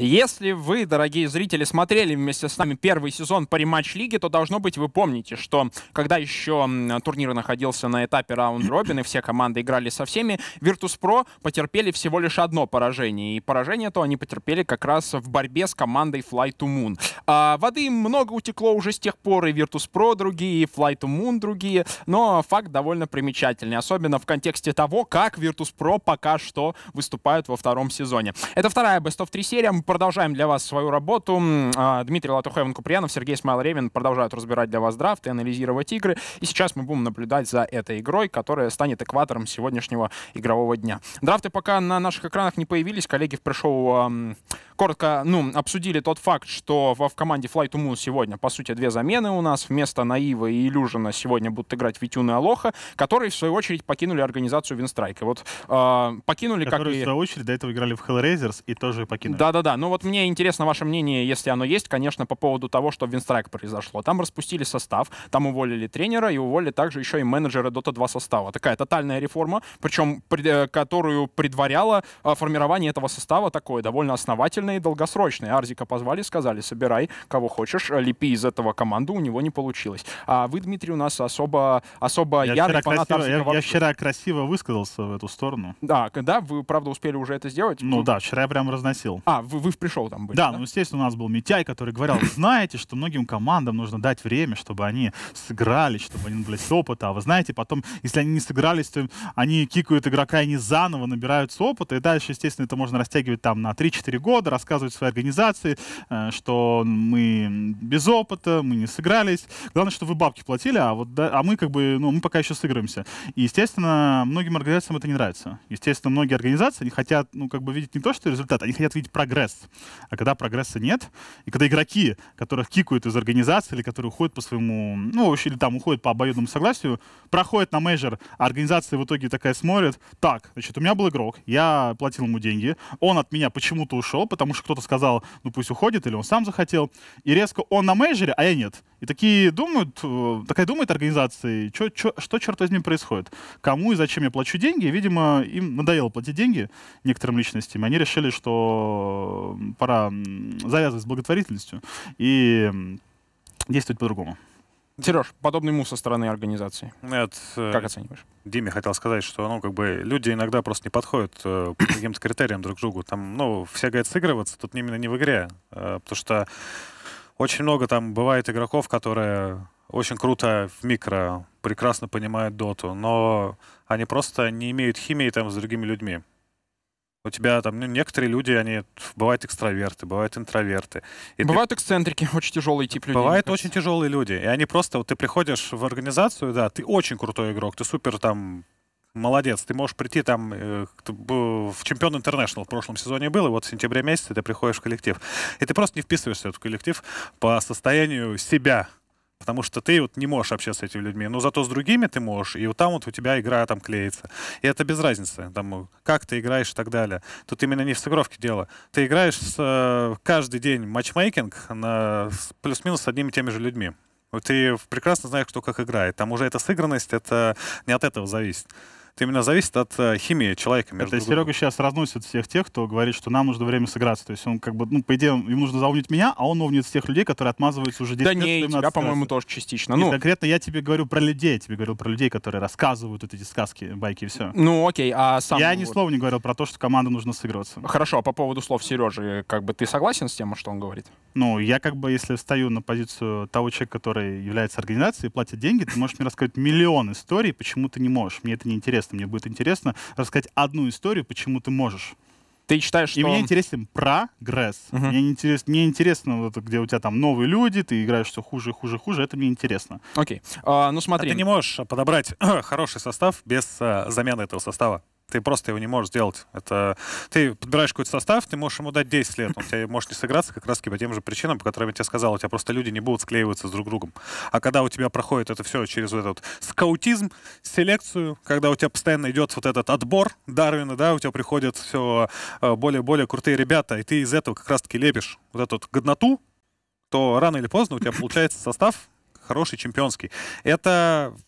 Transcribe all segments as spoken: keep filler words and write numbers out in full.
Если вы, дорогие зрители, смотрели вместе с нами первый сезон по рематч-лиге, то, должно быть, вы помните, что когда еще турнир находился на этапе раунд-робин, и все команды играли со всеми, Virtus.pro потерпели всего лишь одно поражение. И поражение то они потерпели как раз в борьбе с командой Fly to Moon. А воды много утекло уже с тех пор, и Virtus.pro другие, и Fly to Moon другие, но факт довольно примечательный, особенно в контексте того, как Virtus.pro пока что выступают во втором сезоне. Это вторая Best of три серия. Мы продолжаем для вас свою работу. Дмитрий Латухов, Иван Куприянов, Сергей Смайл-Ревин продолжают разбирать для вас драфты, анализировать игры. И сейчас мы будем наблюдать за этой игрой, которая станет экватором сегодняшнего игрового дня. Драфты пока на наших экранах не появились. Коллеги в пришоу эм, коротко ну, обсудили тот факт, что в, в команде Fly to Moon сегодня, по сути, две замены у нас. Вместо Наива и Илюжина сегодня будут играть Витюн и Алоха, которые, в свою очередь, покинули организацию Winstrike. И вот э, покинули, которые, как и... в свою очередь, до этого играли в Hellraisers и тоже покинули. Да-да-да. Ну вот мне интересно ваше мнение, если оно есть, конечно, по поводу того, что в Winstrike произошло. Там распустили состав, там уволили тренера и уволили также еще и менеджера Дота два состава. Такая тотальная реформа, причем пред, которую предваряло а, формирование этого состава такое довольно основательное и долгосрочное. Арзика позвали, сказали, собирай кого хочешь, лепи из этого команду, у него не получилось. А вы, Дмитрий, у нас особо, особо я ярый вчера фанат красиво, Арзика. Я, я вчера красиво высказался в эту сторону. Да, да, вы, правда, успели уже это сделать? Ну вы... да, вчера я прям разносил. А, вы, вы в пришел там были? Да, да, ну, естественно, у нас был Митяй, который говорил, знаете, что многим командам нужно дать время, чтобы они сыгрались, чтобы они набрались опыта. А вы знаете, потом, если они не сыгрались, то они кикают игрока, и они заново набираются опыта. И дальше, естественно, это можно растягивать там на три-четыре года, рассказывать своей организации, что мы без опыта, мы не сыгрались. Главное, что вы бабки платили, а, вот, да, а мы как бы, ну, мы пока еще сыграемся. И, естественно, многим организациям это не нравится. Естественно, многие организации, они хотят, ну, как бы видеть не то, что результат, они хотят видеть прогресс. А когда прогресса нет, и когда игроки, которых кикают из организации, или которые уходят по своему, ну, или там уходят по обоюдному согласию, проходят на мейджор, а организация в итоге такая смотрит, так, значит, у меня был игрок, я платил ему деньги, он от меня почему-то ушел, потому что кто-то сказал, ну, пусть уходит, или он сам захотел, и резко он на мейджоре, а я нет. И такие думают, такая думает организация, чё, чё, что, черт возьми, происходит? Кому и зачем я плачу деньги? И, видимо, им надоело платить деньги некоторым личностям. Они решили, что пора завязывать с благотворительностью и действовать по-другому. Сереж, подобный мув со стороны организации. Нет, как оцениваешь? Диме хотел сказать, что ну, как бы люди иногда просто не подходят э, по каким-то критериям друг к другу. Там, ну, все говорят сыгрываться, тут именно не в игре. Э, потому что очень много там бывает игроков, которые очень круто в микро, прекрасно понимают доту, но они просто не имеют химии там с другими людьми. У тебя там ну, некоторые люди, они бывают экстраверты, бывают интроверты. И бывают ты... эксцентрики, очень тяжелый тип людей. Бывают очень тяжелые люди. И они просто, вот ты приходишь в организацию, да, ты очень крутой игрок, ты супер там молодец, ты можешь прийти там э, в Чемпион Интернешнл в прошлом сезоне был, и вот в сентябре месяце ты приходишь в коллектив. И ты просто не вписываешься в этот коллектив по состоянию себя. Потому что ты вот не можешь общаться с этими людьми, но зато с другими ты можешь, и вот там вот у тебя игра там клеится. И это без разницы, там, как ты играешь и так далее. Тут именно не в сыгровке дело. Ты играешь с, э, каждый день матчмейкинг на, плюс-минус с одними и теми же людьми. Ты прекрасно знаешь, кто как играет. Там уже эта сыгранность, это не от этого зависит. Это именно зависит от э, химии человека между Это Серега сейчас разносит всех тех, кто говорит, что нам нужно время сыграться. То есть он как бы, ну, по идее, ему нужно заумнить меня, а он увнит тех людей, которые отмазываются уже десять да лет. не, и тебя, по-моему, тоже частично. Ну, конкретно я тебе говорю про людей, я тебе говорил про людей, которые рассказывают вот эти сказки, байки и все. Ну, окей, а сам... Я ни вот... слова не говорил про то, что команду нужно сыгрываться. Хорошо, а по поводу слов Сережи, как бы ты согласен с тем, что он говорит? Ну, я как бы, если встаю на позицию того человека, который является организацией и платит деньги, ты можешь мне рассказать миллион историй, почему ты не можешь. Мне это не интересно. Мне будет интересно рассказать одну историю, почему ты можешь. Ты считаешь, что... И мне интересен прогресс. Uh-huh. Мне, интерес... мне интересно, вот, где у тебя там новые люди, ты играешь все хуже, хуже, хуже. Это мне интересно. Окей. Okay. А, ну смотри. А ты не можешь подобрать хороший состав без а, замены этого состава. Ты просто его не можешь сделать. Это... Ты подбираешь какой-то состав, ты можешь ему дать десять лет. Он тебе может не сыграться как раз по тем же причинам, по которым я тебе сказал. У тебя просто люди не будут склеиваться с друг другом. А когда у тебя проходит это все через вот этот скаутизм, селекцию, когда у тебя постоянно идет вот этот отбор Дарвина, да, у тебя приходят все более-более крутые ребята, и ты из этого как раз-таки лепишь вот эту вот годноту, то рано или поздно у тебя получается состав хороший, чемпионский. Это...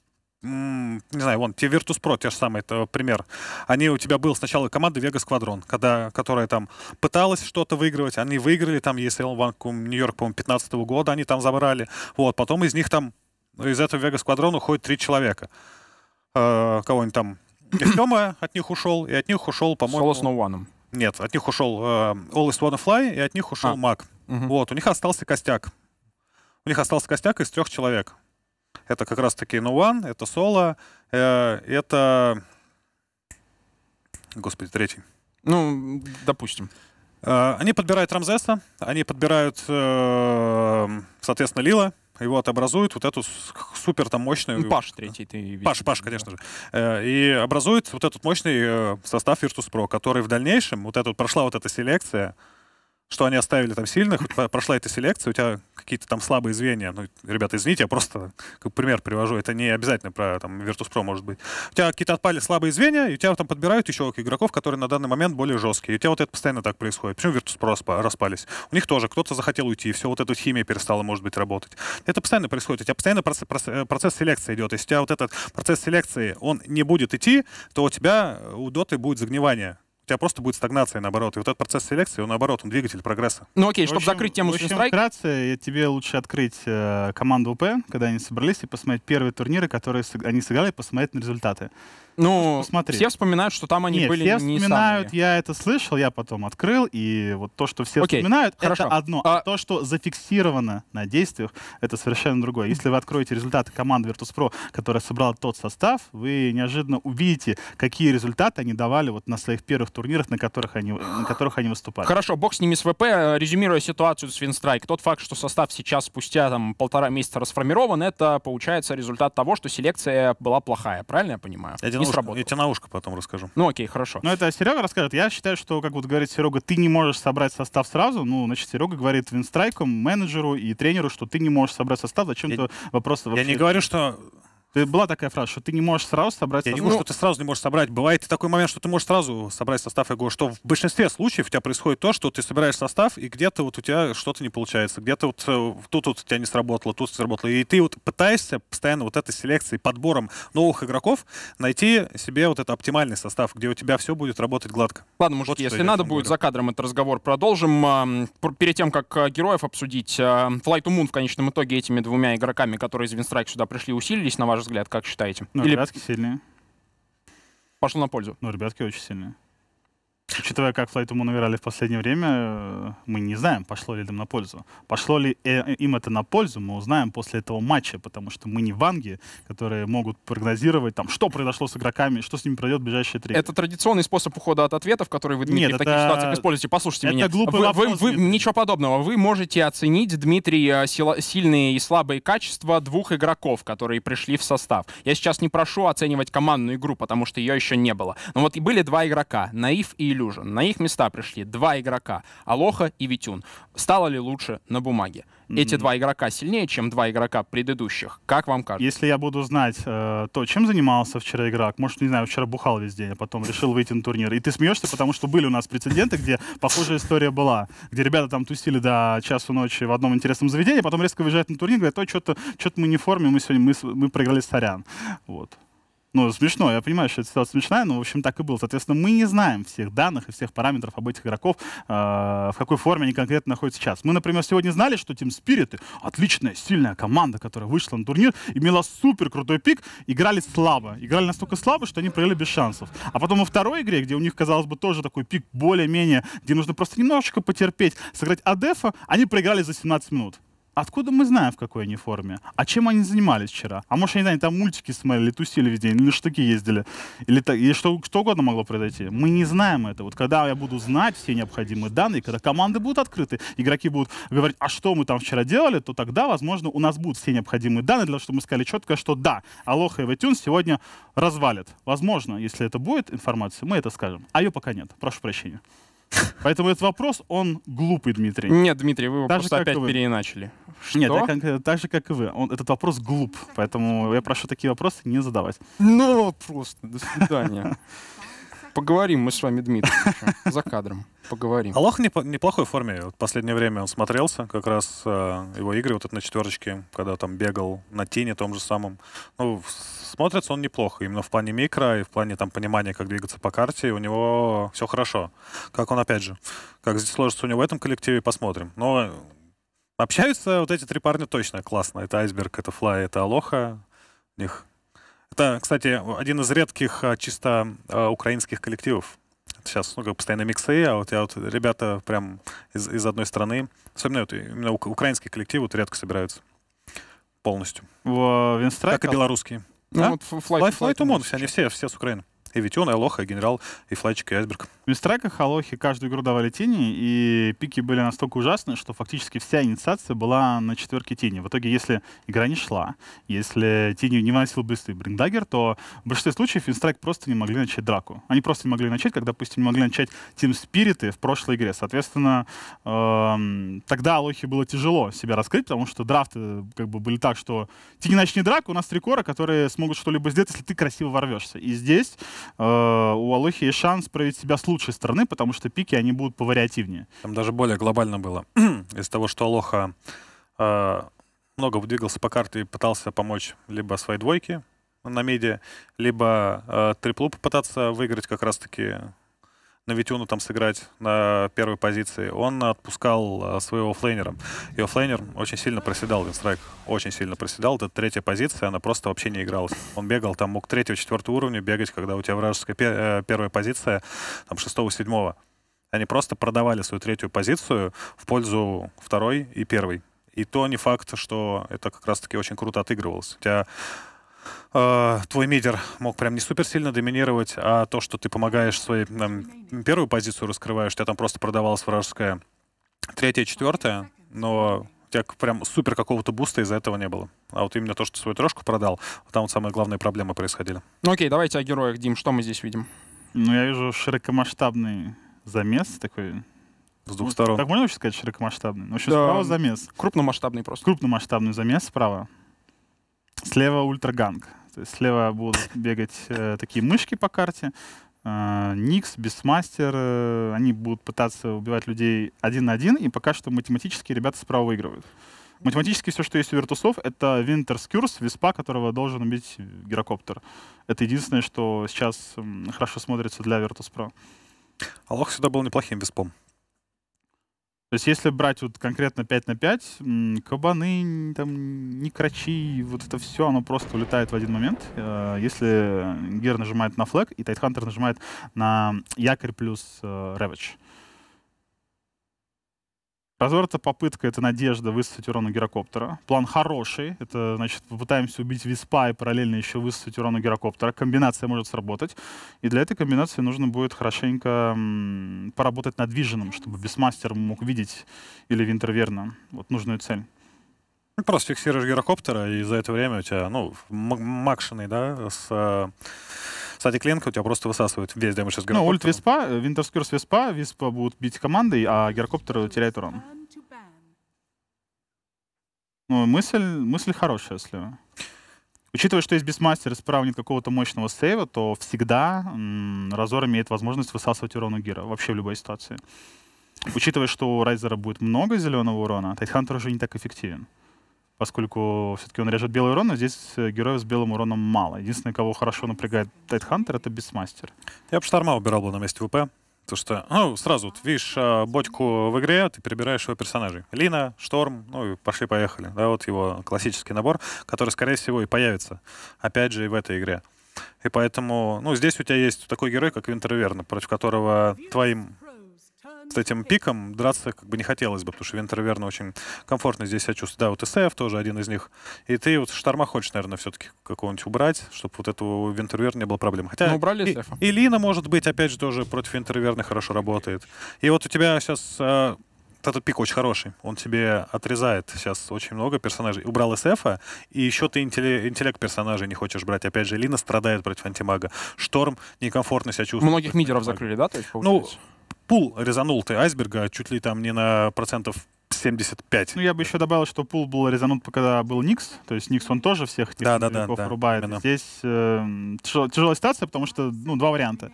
не знаю, вон, те Virtus.pro, те же самые, это пример. Они у тебя был сначала команда Vegas Squadron, когда, которая там пыталась что-то выигрывать, они выиграли, там и эс эл One Нью-Йорк, по-моему, пятнадцатого года они там забрали. Вот, потом из них там, из этого Vegas Squadron уходит три человека. Э, кого-нибудь там, Тёма от них ушел, и от них ушел, по-моему... Solo Snow One. Нет, от них ушел э, Always Wanna Fly, и от них ушел а. Мак. Угу. Вот, у них остался костяк. У них остался костяк из трех человек. Это как раз-таки No One, это Соло, э, это... Господи, третий. Ну, допустим. Э, они подбирают Рамзеса, они подбирают, э, соответственно, Лила, его образуют вот эту супер там мощную... Ну, Паш третий ты видишь. Паш, Паш, конечно же. Э, и образует вот этот мощный э, состав Virtus.pro, который в дальнейшем, вот этот, прошла вот эта селекция, что они оставили там сильных, прошла эта селекция, у тебя какие-то там слабые звенья. Ну, ребята, извините, я просто как пример привожу. Это не обязательно про там Virtus.pro может быть. У тебя какие-то отпали слабые звенья, и у тебя там подбирают еще игроков, которые на данный момент более жесткие. И у тебя вот это постоянно так происходит. Почему Virtus.pro распались? У них тоже кто-то захотел уйти, и все, вот эта химия перестала, может быть, работать. Это постоянно происходит. У тебя постоянно процесс, процесс селекции идет. Если у тебя вот этот процесс селекции, он не будет идти, то у тебя у доты будет загнивание. У тебя просто будет стагнация, наоборот. И вот этот процесс селекции, он, наоборот, он двигатель прогресса. Ну окей, чтобы общем, закрыть тему в общем, Swinstrike... вкратце, тебе лучше открыть э, команду УП, когда они собрались, и посмотреть первые турниры, которые сыг- они сыграли, и посмотреть на результаты. Ну, посмотреть. все вспоминают, что там они Нет, были все не вспоминают, самые. я это слышал, я потом открыл, и вот то, что все Окей, вспоминают, хорошо. это одно. А... А то, что зафиксировано на действиях, это совершенно другое. Если вы откроете результаты команды Virtus.pro, которая собрала тот состав, вы неожиданно увидите, какие результаты они давали вот на своих первых турнирах, на которых они, на которых они выступали. Хорошо, бог с ними с ВП. Резюмируя ситуацию с Swinstrike, тот факт, что состав сейчас спустя там, полтора месяца расформирован, это получается результат того, что селекция была плохая. Правильно я понимаю? Я Не сработало. Я тебе на ушко потом расскажу. Ну окей, хорошо. Ну это Серега расскажет. Я считаю, что, как вот говорит Серега, ты не можешь собрать состав сразу. Ну, значит, Серега говорит Винстрайку, менеджеру и тренеру, что ты не можешь собрать состав. Зачем-то вопрос вообще... Я не говорю, что... Была такая фраза, что ты не можешь сразу собрать Я состав. не говорю, что ты сразу не можешь собрать. Бывает и такой момент, что ты можешь сразу собрать состав. Я говорю, что в большинстве случаев у тебя происходит то, что ты собираешь состав, и где-то вот у тебя что-то не получается. Где-то вот тут вот у тебя не сработало, тут сработало. И ты вот пытаешься постоянно вот этой селекцией, подбором новых игроков найти себе вот этот оптимальный состав, где у тебя все будет работать гладко. Ладно, мужики, вот если надо будет, говорю. за кадром этот разговор продолжим. Перед тем, как героев обсудить, Fly to Moon в конечном итоге этими двумя игроками, которые из Winstrike сюда пришли, усилились, на ваш взгляд, как считаете? Ну, Или ребятки сильные. пошло на пользу? Ну, ребятки очень сильные. Учитывая, как Fly to Moon играли в последнее время, мы не знаем, пошло ли им на пользу. Пошло ли им это на пользу, мы узнаем после этого матча, потому что мы не ванги, которые могут прогнозировать, там, что произошло с игроками, что с ними пройдет в ближайшие три. Это традиционный способ ухода от ответов, который вы, Дмитрий, Нет, в таких это... ситуациях используете. Послушайте это меня. Глупый Вы, вопрос, вы, вы, Дмитрий. ничего подобного. Вы можете оценить, Дмитрий, сила, сильные и слабые качества двух игроков, которые пришли в состав. Я сейчас не прошу оценивать командную игру, потому что ее еще не было. Но вот и были два игрока, Наив и Illusion. На их места пришли два игрока, Алоха и Витюн. Стало ли лучше на бумаге? Эти mm-hmm. два игрока сильнее, чем два игрока предыдущих. Как вам кажется? Если я буду знать э, то, чем занимался вчера игрок, может, не знаю, вчера бухал весь день, а потом решил выйти на турнир. И ты смеешься, потому что были у нас прецеденты, где похожая история была, где ребята там тусили до часу ночи в одном интересном заведении, потом резко выезжают на турнир и говорят, ой, что-то, что-то мы не в форме, мы сегодня мы, мы проиграли сорян. Вот. Ну, смешно, я понимаю, что эта ситуация смешная, но, в общем, так и было. Соответственно, мы не знаем всех данных и всех параметров об этих игроков, э, в какой форме они конкретно находятся сейчас. Мы, например, сегодня знали, что Team Spirit, отличная, сильная команда, которая вышла на турнир, имела супер крутой пик, играли слабо. Играли настолько слабо, что они проиграли без шансов. А потом во второй игре, где у них, казалось бы, тоже такой пик более-менее, где нужно просто немножечко потерпеть, сыграть Адефа, они проиграли за семнадцать минут. Откуда мы знаем, в какой они форме? А чем они занимались вчера? А может, они, они там мультики смотрели, тусили весь день, или на штуки ездили? Или, так, или что, что угодно могло произойти? Мы не знаем это. Вот когда я буду знать все необходимые данные, когда команды будут открыты, игроки будут говорить, а что мы там вчера делали, то тогда, возможно, у нас будут все необходимые данные для того, чтобы мы сказали четко, что да, Алоха и Витюн сегодня развалят. Возможно, если это будет информация, мы это скажем. А ее пока нет. Прошу прощения. Поэтому этот вопрос, он глупый, Дмитрий. Нет, Дмитрий, вы его Даже просто опять вы. переиначили. Что? Нет, так, как, так же, как и вы. Он, этот вопрос глуп. Поэтому я прошу такие вопросы не задавать. Ну, просто, до свидания. Поговорим мы с вами, Дмитрий, за кадром. Поговорим. Алоха в неплохой форме. Вот в последнее время он смотрелся. Как раз э, его игры вот это на четверочке, когда там бегал на тине том же самом. Ну, смотрится он неплохо. Именно в плане микро и в плане там понимания, как двигаться по карте. У него все хорошо. Как он, опять же, как здесь сложится у него в этом коллективе, посмотрим. Но общаются вот эти три парня точно классно. Это Айсберг, это Флай, это Алоха. У них... Это, кстати, один из редких чисто э, украинских коллективов. Сейчас ну, постоянно миксы, а вот я вот ребята прям из, из одной страны, особенно вот, именно украинские коллективы вот редко собираются полностью. В Винстрайк? Как и белорусские. Ну, да? вот Flight, Flight, Flight Umon, они все, все с Украины. И Витюн, и Алоха, и Генерал, и Флайчик, и Айсберг. В Винстрайках Алохи каждую игру давали тени, и пики были настолько ужасные, что фактически вся инициация была на четверке тени. В итоге, если игра не шла, если тенью не выносил быстрый бриндаггер, то в большинстве случаев Винстрайк просто не могли начать драку. Они просто не могли начать, как, допустим, не могли начать Team Спириты в прошлой игре. Соответственно, эм, тогда Алохе было тяжело себя раскрыть, потому что драфты как бы были так, что ты не начни драку, у нас три кора, которые смогут что-либо сделать, если ты красиво ворвешься. И здесь Uh, у Алохи есть шанс проявить себя с лучшей стороны, потому что пики, они будут повариативнее. Там даже более глобально было. Из того, что Алоха uh, много двигался по карте и пытался помочь либо своей двойке на миде, либо uh, триплу попытаться выиграть как раз-таки на Витюну там сыграть на первой позиции, он отпускал своего оффлейнера. И оффлейнер очень сильно проседал, Винстрайк очень сильно проседал. Это третья позиция, она просто вообще не игралась. Он бегал, там мог третьего-четвертого уровня бегать, когда у тебя вражеская первая позиция, там шестого-седьмого. Они просто продавали свою третью позицию в пользу второй и первой. И то не факт, что это как раз-таки очень круто отыгрывалось. У тебя Uh, твой мидер мог прям не супер сильно доминировать, а то, что ты помогаешь своей там, первую позицию раскрываешь, у тебя там просто продавалась вражеская третья, четвертая, но у тебя прям супер какого-то буста из-за этого не было. А вот именно то, что свою трошку продал, там вот самые главные проблемы происходили. Ну окей, давайте о героях, Дим, что мы здесь видим? Ну, я вижу широкомасштабный замес такой. С двух сторон. Так можно вообще сказать широкомасштабный? Ну, еще да, справа замес. Крупномасштабный просто. Крупномасштабный замес справа. Слева ультраганг. То есть слева будут бегать э, такие мышки по карте. Э, Никс, Бисмастер. Э, они будут пытаться убивать людей один на один. И пока что математически ребята справа выигрывают. Математически все, что есть у Виртусов, это Винтерс Кюрс, Виспа, которого должен убить Гирокоптер. Это единственное, что сейчас э, хорошо смотрится для Virtus.pro. Алох сюда был неплохим Виспом. То есть если брать вот конкретно пять на пять, кабаны, там, некрачи, вот это все, оно просто улетает в один момент. Если Гер нажимает на флэг, и Тайтхантер нажимает на якорь плюс Рэвидж. Развернутая попытка — это надежда высосать урон у Гирокоптера. План хороший. Это, значит, попытаемся убить Виспа и параллельно еще высосать урон у Гирокоптера. Комбинация может сработать. И для этой комбинации нужно будет хорошенько м, поработать над виженом, чтобы Бисмастер мог видеть или Винтерверна вот нужную цель. Ну, просто фиксируешь Гирокоптера, и за это время у тебя, ну, макшиный, да, с... Кстати, Кленко у тебя просто высасывает весь дэмэдж из Гирокоптера. Ну, ульт Виспа, Винтерскюрс Виспа, Виспа будут бить командой, а Гирокоптер теряет урон. Ну, мысль, мысль хорошая, слева. Учитывая, что есть Бисмастер и справа нет какого-то мощного сейва, то всегда м, Разор имеет возможность высасывать урон у Гира, вообще в любой ситуации. Учитывая, что у Райзера будет много зеленого урона, Тайтхантер уже не так эффективен. Поскольку все-таки он режет белый урон, но здесь героев с белым уроном мало. Единственный, кого хорошо напрягает Тайтхантер, это Бисмастер. Я бы Шторма убирал бы на месте ВП. Потому что, ну, сразу, вот, видишь бочку в игре, ты перебираешь его персонажей. Лина, Шторм, ну и пошли-поехали. Да, вот его классический набор, который, скорее всего, и появится, опять же, и в этой игре. И поэтому, ну, здесь у тебя есть такой герой, как Винтерверна, против которого твоим с этим пиком драться как бы не хотелось бы, потому что Винтерверна очень комфортно здесь себя чувствует. Да, вот СФ тоже один из них. И ты вот Шторма хочешь, наверное, все-таки какого-нибудь убрать, чтобы вот эту Винтерверна не было проблем. Хотя ну, убрали и, и Лина, может быть, опять же, тоже против Винтерверны хорошо работает. И вот у тебя сейчас э, этот пик очень хороший. Он тебе отрезает сейчас очень много персонажей. Убрал СФа, и еще ты интеллект, интеллект персонажей не хочешь брать. Опять же, Лина страдает против антимага. Шторм некомфортно себя чувствует. Многих мидеров закрыли, да? То есть, ну, пул резанул ты Айсберга чуть ли там не на процентов семьдесят пять. Ну, я бы еще добавил, что пул был резанут, когда был Никс. То есть Никс, он тоже всех этих да, да, да, игроков да, рубает. именно. Здесь э, тяжел, тяжелая ситуация, потому что, ну, два варианта.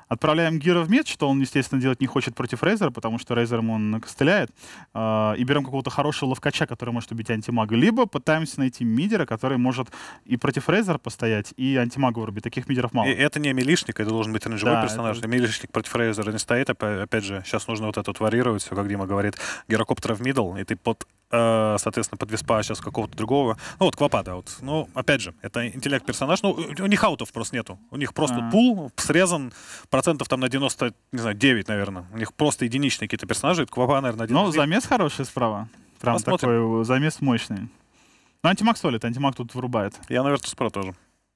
Отправляем Гира в мид, что он, естественно, делать не хочет против Рейзера, потому что Рейзером он накостыляет. Э, и берем какого-то хорошего ловкача, который может убить антимага. Либо пытаемся найти мидера, который может и против Рейзера постоять, и антимага вырубить. Таких мидеров мало. И это не милишник, это должен быть рейнджевой Да, персонаж. это... Милишник против Рейзера не стоит. Опять же, сейчас нужно вот это вот варьировать, все, как Дима говорит. Гирокоптера в мидл, и ты под, э, соответственно, под виспа сейчас какого-то другого. Ну вот Квапа, да, вот. Ну, опять же, это интеллект-персонаж. Ну, у них аутов просто нету. У них просто А-а-а. пул срезан процентов там на девяносто, не знаю, девять, наверное. У них просто единичные какие-то персонажи. Квапа, наверное, один. Ну, замес хороший справа. Прям Посмотрим. такой замес мощный. Ну, антимаг солит, антимаг тут вырубает. Я на Virtus.pro тоже.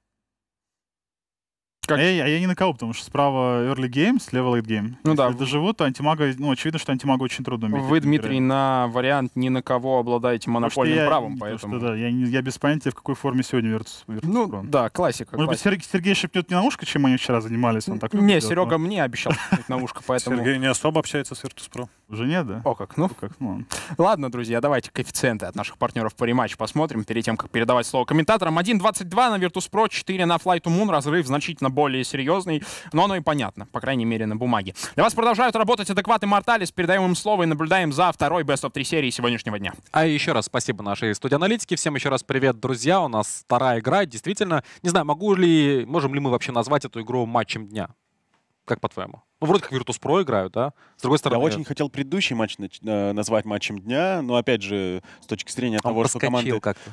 Как... А, я, а я не на кого, потому что справа early game, слева late game. Ну Если да. доживут, то антимага, ну, очевидно, что антимага очень трудно убить. Вы, Дмитрий, на вариант ни на кого обладаете монопольным я, правом, потому поэтому... Что, да, я, не, я без понятия, в какой форме сегодня Virtus. Virtus Ну, Pro. да, классика. Может классика. быть, Сергей, Сергей шепнет не на ушко, чем они вчера занимались? Он так Не, любит Серега делать, мне обещал шепнуть на ушко, поэтому... Сергей не особо общается с Virtus.pro. но Уже нет, да? О как, ну... Как, ну. Ладно, друзья, давайте коэффициенты от наших партнеров по рематчу посмотрим, перед тем, как передавать слово комментаторам. один двадцать два на Virtus.pro, четыре на Fly to Moon, разрыв значительно более серьезный, но оно и понятно, по крайней мере, на бумаге. Для вас продолжают работать адекваты Морталис, передаем им слово и наблюдаем за второй Best of три серии сегодняшнего дня. А еще раз спасибо нашей студии аналитики. Всем еще раз привет, друзья. У нас вторая игра. Действительно, не знаю, могу ли, можем ли мы вообще назвать эту игру матчем дня? Как по-твоему? Ну, вроде как Virtus.pro играют, да? С другой стороны... Я очень хотел предыдущий матч нач- э, назвать матчем дня, но, опять же, с точки зрения Он того, что команды как-то.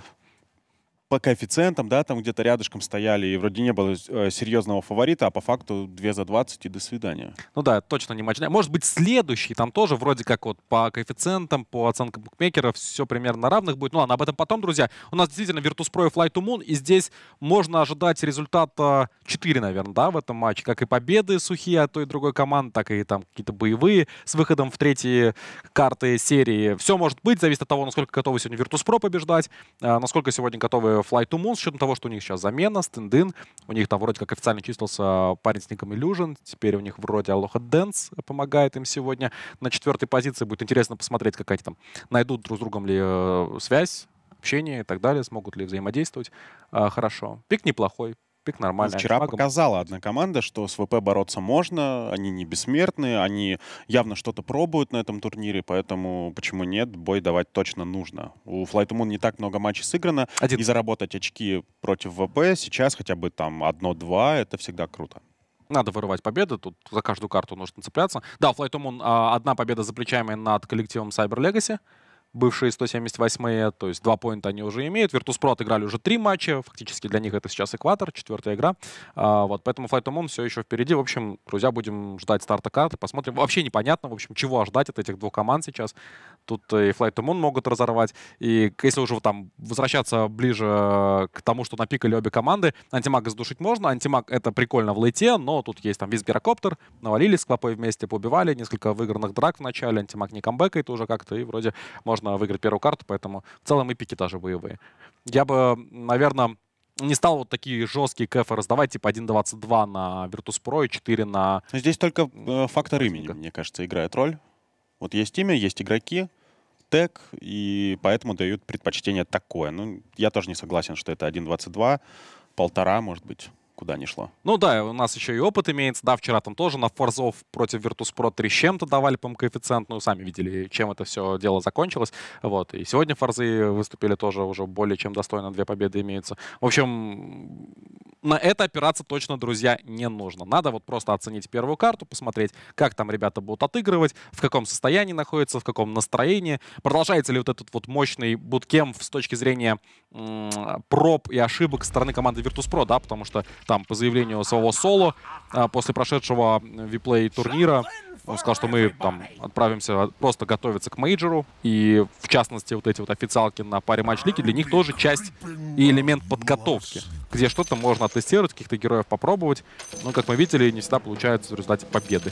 по коэффициентам, да, там где-то рядышком стояли, и вроде не было э, серьезного фаворита, а по факту две за двадцать и до свидания. Ну да, точно не матч дня. Может быть, следующий, там тоже вроде как вот по коэффициентам, по оценкам букмекеров все примерно на равных будет. Ну ладно, об этом потом, друзья. У нас действительно Virtus.pro и Fly to Moon, и здесь можно ожидать результата четыре, наверное, да, в этом матче. Как и победы сухие от той и другой команды, так и там какие-то боевые с выходом в третьи карты серии. Все может быть, зависит от того, насколько готовы сегодня Virtus.pro побеждать, а, насколько сегодня готовы Fly to Moon, с учетом того, что у них сейчас замена, стендин. У них там вроде как официально числился парень с ником Illusion. Теперь у них вроде Aloha Dance помогает им сегодня на четвертой позиции. Будет интересно посмотреть, как они там найдут друг с другом ли э, связь, общение и так далее, смогут ли взаимодействовать. Э, хорошо. Пик неплохой. Пик нормальный. Вчера Антимагом. показала одна команда, что с ВП бороться можно, они не бессмертны, они явно что-то пробуют на этом турнире, поэтому почему нет, бой давать точно нужно. У Fly to Moon не так много матчей сыграно, Один. и заработать очки против ВП сейчас хотя бы там одно-два, это всегда круто. Надо вырывать победы, тут за каждую карту нужно цепляться. Да, Fly to Moon, а, одна победа за плечами над коллективом Cyber Legacy. Бывшие сто семьдесят восьмые, то есть два поинта они уже имеют. Virtus.pro отыграли уже три матча, фактически для них это сейчас экватор, четвертая игра. А, вот, поэтому Fly to Moon все еще впереди. В общем, друзья, будем ждать старта карты, посмотрим. Вообще непонятно, в общем, чего ожидать от этих двух команд сейчас. Тут и Fly to Moon могут разорвать. И если уже там возвращаться ближе к тому, что напикали обе команды, антимага задушить можно. Антимаг — это прикольно в лейте, но тут есть там виз-гирокоптер, навалились с Квапой вместе, поубивали, несколько выигранных драк в начале, антимаг не камбэкает уже как-то, и вроде можно выиграть первую карту, поэтому в целом и пики тоже боевые. Я бы, наверное, не стал вот такие жесткие кэфы раздавать, типа один двадцать два на Virtus.pro и четыре на... Но здесь только э, фактор имени, Спасибо. мне кажется, играет роль. Вот есть имя, есть игроки, тег, и поэтому дают предпочтение такое. Ну, я тоже не согласен, что это один двадцать два, полтора, может быть, куда ни шло. Ну да, у нас еще и опыт имеется. Да, вчера там тоже на форзов против Virtus.pro три с чем-то давали, по-моему, коэффициент. Ну, сами видели, чем это все дело закончилось. Вот. И сегодня форзы выступили тоже уже более чем достойно. Две победы имеются. В общем, на это опираться точно, друзья, не нужно. Надо вот просто оценить первую карту, посмотреть, как там ребята будут отыгрывать, в каком состоянии находятся, в каком настроении. Продолжается ли вот этот вот мощный буткемп с точки зрения м- проб и ошибок со стороны команды Virtus.pro, да, потому что там по заявлению самого Соло а, после прошедшего виплей турнира он сказал, что мы там отправимся просто готовиться к мейджору. И в частности вот эти вот официалки на паре матч-лиги для них тоже часть и элемент подготовки, где что-то можно оттестировать, каких-то героев попробовать. Но, как мы видели, не всегда получается в результате победы.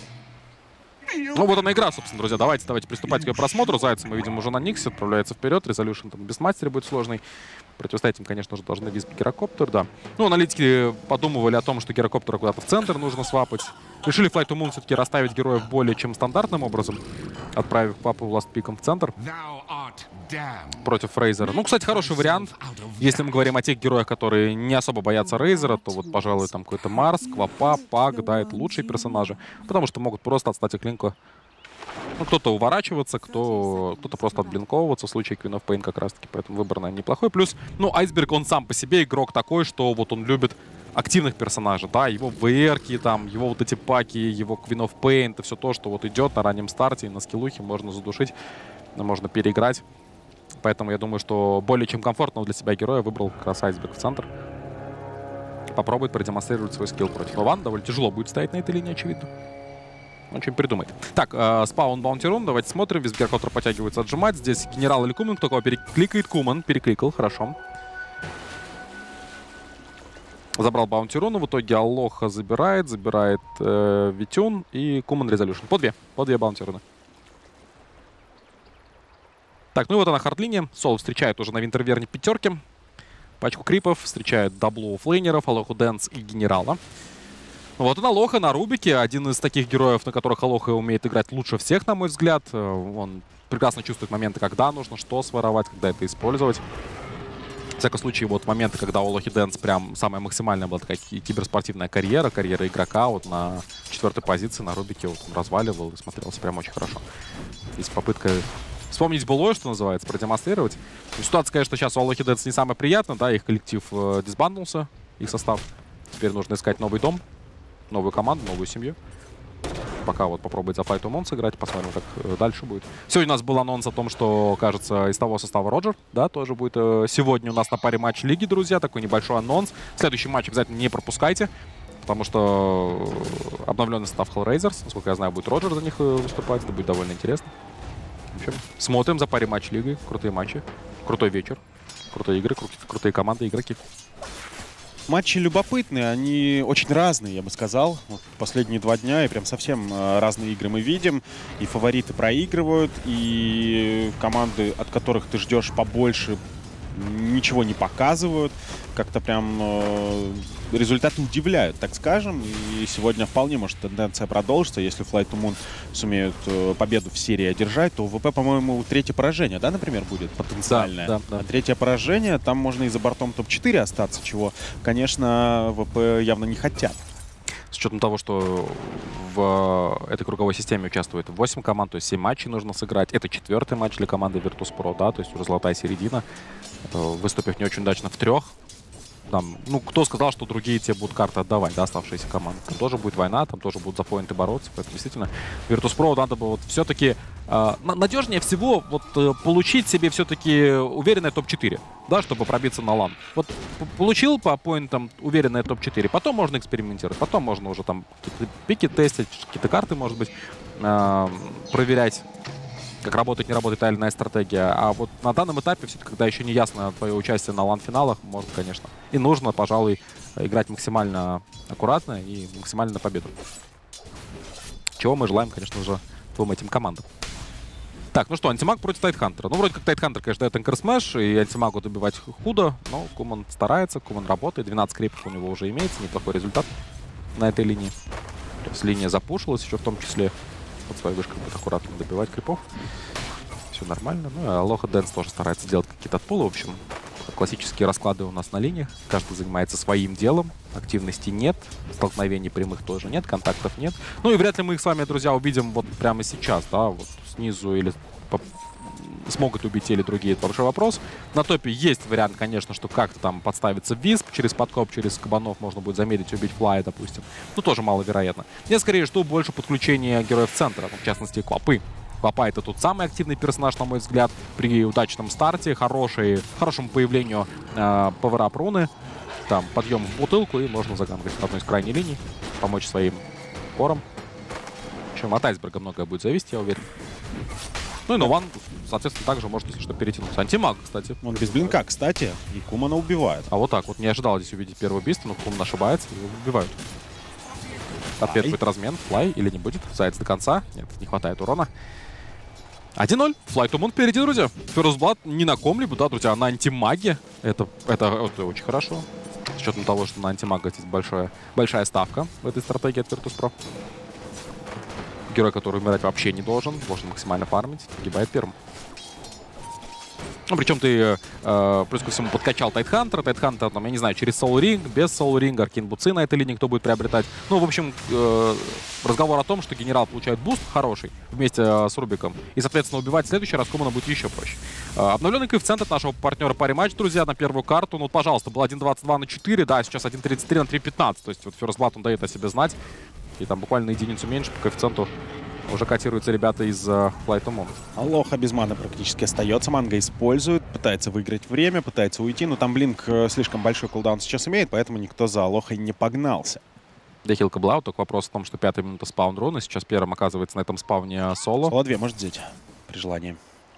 Ну вот она игра, собственно, друзья. Давайте, давайте приступать к ее просмотру. Зайца мы видим уже на Никсе, отправляется вперед. Резолюшн там без мастера будет сложный. Противостоять им, конечно же, должны визб гирокоптер, да. Ну, аналитики подумывали о том, что гирокоптера куда-то в центр нужно свапать. Решили Flight to Moon все-таки расставить героев более чем стандартным образом, отправив папу ластпиком в центр против Рейзера. Ну, кстати, хороший вариант. Если мы говорим о тех героях, которые не особо боятся Рейзера, то вот, пожалуй, там какой-то Марс, Квапа, Пак, да, это лучшие персонажи, потому что могут просто отстать от Линка. Ну, кто-то уворачиваться, кто, кто-то просто отблинковываться в случае Queen of Pain как раз-таки, поэтому выбор, наверное, неплохой. Плюс, ну, Айсберг, он сам по себе игрок такой, что вот он любит активных персонажей, да, его ВРки, там, его вот эти паки, его Queen of Pain, это все то, что вот идет на раннем старте, и на скиллухе можно задушить, можно переиграть. Поэтому я думаю, что более чем комфортного для себя героя выбрал как раз Айсберг в центр. Попробует продемонстрировать свой скилл против Лаван. Довольно тяжело будет стоять на этой линии, очевидно. Он что-нибудь придумает. Так, э, спаун баунти-рун. Давайте смотрим. Визбер, который подтягивается отжимать. Здесь генерал или Куман. Кто кого перекликает? Куман. Перекликал. Хорошо. Забрал баунти-руну. В итоге Алоха забирает. Забирает э, Витюн и Куман резолюшн. По две. По две баунти-руны. Так, ну и вот она хард-линия. Сол встречает уже на Винтерверне пятерки. Пачку крипов. Встречает даблу флейнеров, Алоху Дэнс и генерала. Вот он Алоха на Рубике, один из таких героев, на которых Алоха умеет играть лучше всех, на мой взгляд. Он прекрасно чувствует моменты, когда нужно, что своровать, когда это использовать. В всяком случае, вот моменты, когда у Алохи Дэнс прям самая максимальная была такая киберспортивная карьера, карьера игрока, вот на четвертой позиции на Рубике вот он разваливал и смотрелся прям очень хорошо. Есть попытка вспомнить былое, что называется, продемонстрировать. Ситуация, конечно, сейчас у Алохи Дэнс не самая приятная, да, их коллектив э, дисбанднулся, их состав. Теперь нужно искать новый дом. Новую команду, новую семью. Пока вот попробует за Flight to Moon сыграть, посмотрим, как э, дальше будет. Сегодня у нас был анонс о том, что, кажется, из того состава Роджер, да, тоже будет э, сегодня у нас на паре матч лиги, друзья, такой небольшой анонс. Следующий матч обязательно не пропускайте, потому что обновленный состав Hellraisers, насколько я знаю, будет Роджер за них э, выступать, это будет довольно интересно. В общем, смотрим за паре матч лиги, крутые матчи, крутой вечер, крутые игры, кру крутые команды, игроки. Матчи любопытные, они очень разные, я бы сказал. Вот последние два дня и прям совсем э, разные игры мы видим. И фавориты проигрывают, и команды, от которых ты ждешь побольше, ничего не показывают. Как-то прям э, результаты удивляют, так скажем. И сегодня вполне может тенденция продолжиться. Если Flight to Moon сумеют э, победу в серии одержать, то у ВП, по-моему, третье поражение, да, например, будет потенциальное. Да, да, да. А третье поражение, там можно и за бортом топ четыре остаться, чего, конечно, ВП явно не хотят. С учетом того, что в этой круговой системе участвует восемь команд, то есть семь матчей нужно сыграть. Это четвертый матч для команды Virtus.pro, да, то есть уже золотая середина. Выступив не очень удачно в трех. Там, ну, кто сказал, что другие тебе будут карты отдавать, да, оставшиеся команды. Там тоже будет война, там тоже будут за поинты бороться. Поэтому действительно Virtus.pro надо было вот все-таки э, надежнее всего вот э, получить себе все-таки уверенное топ четыре, да, чтобы пробиться на лан. Вот получил по поинтам уверенное топ четыре, потом можно экспериментировать, потом можно уже там какие-то пики тестить, какие-то карты, может быть, э, проверять, как работает, не работает та или иная стратегия. А вот на данном этапе, все-таки, когда еще не ясно твое участие на лан-финалах, можно, конечно, и нужно, пожалуй, играть максимально аккуратно и максимально на победу. Чего мы желаем, конечно же, двум этим командам. Так, ну что, антимаг против Тайтхантера. Ну, вроде как Тайтхантер, конечно, дает Anchor Smash, и антимагу добивать худо, но Куман старается, Куман работает. двенадцать крипов у него уже имеется, неплохой результат на этой линии. То есть линия запушилась еще в том числе. Под своей вышкой будет аккуратно добивать крипов. Все нормально. Ну и Алоха Дэнс тоже старается делать какие-то отпулы. В общем, классические расклады у нас на линиях. Каждый занимается своим делом. Активности нет. Столкновений прямых тоже нет. Контактов нет. Ну и вряд ли мы их с вами, друзья, увидим вот прямо сейчас. Да, вот снизу или смогут убить те или другие, это большой вопрос. На топе есть вариант, конечно, что как-то там подставится Висп, через подкоп, через кабанов можно будет замедлить, убить Флая, допустим. Ну, тоже маловероятно. Я скорее жду больше подключения героев центра, в частности, Квапы. Квапа — это тут самый активный персонаж, на мой взгляд, при удачном старте, хороший, хорошему появлению э, пауэрап руны, там, подъем в бутылку, и можно загангать одну из крайней линий, помочь своим порам. В общем, от Айсберга многое будет зависеть, я уверен. Ну и Нован, соответственно, также может, если что, перетянуться. Антимаг, кстати. Он без блинка, кстати, и Кумана убивает. А вот так вот. Не ожидал здесь увидеть первое убийство, но Куман ошибается, и его убивают. Ответ будет размен. Флай или не будет? Заяц до конца. Нет, не хватает урона. один ноль. Flight to Moon впереди, друзья. First Blood не на ком-либо, да, друзья, а на антимаге. Это, это, это очень хорошо. с учетом того, что на антимага здесь большая, большая ставка в этой стратегии от Virtus.pro. Герой, который умирать вообще не должен, должен максимально фармить, погибает первым. Ну, причем ты, э, плюс ко всему, подкачал Тайтхантера. Тайтхантер, там, я не знаю, через Soul Ring, без Soul Ring, Аркин Буцы на этой линии кто будет приобретать. Ну, в общем, э, разговор о том, что генерал получает буст хороший вместе э, с Рубиком. И, соответственно, убивать в следующий раз Коммуна будет еще проще. Э, обновленный коэффициент от нашего партнера пари матч, друзья, на первую карту. Ну, вот, пожалуйста, был один двадцать два на четыре, да, сейчас один тридцать три на три пятнадцать. То есть вот First Blood он дает о себе знать. И там буквально на единицу меньше по коэффициенту уже котируются ребята из uh, Flight to Moon. Алоха без маны практически остается. Манга использует, пытается выиграть время, пытается уйти. Но там Блинк слишком большой кулдаун сейчас имеет, поэтому никто за Алохой не погнался. Дехилка была, только вопрос в том, что пятая минута спаун руны. Сейчас первым оказывается на этом спауне Соло. Соло два может взять при желании.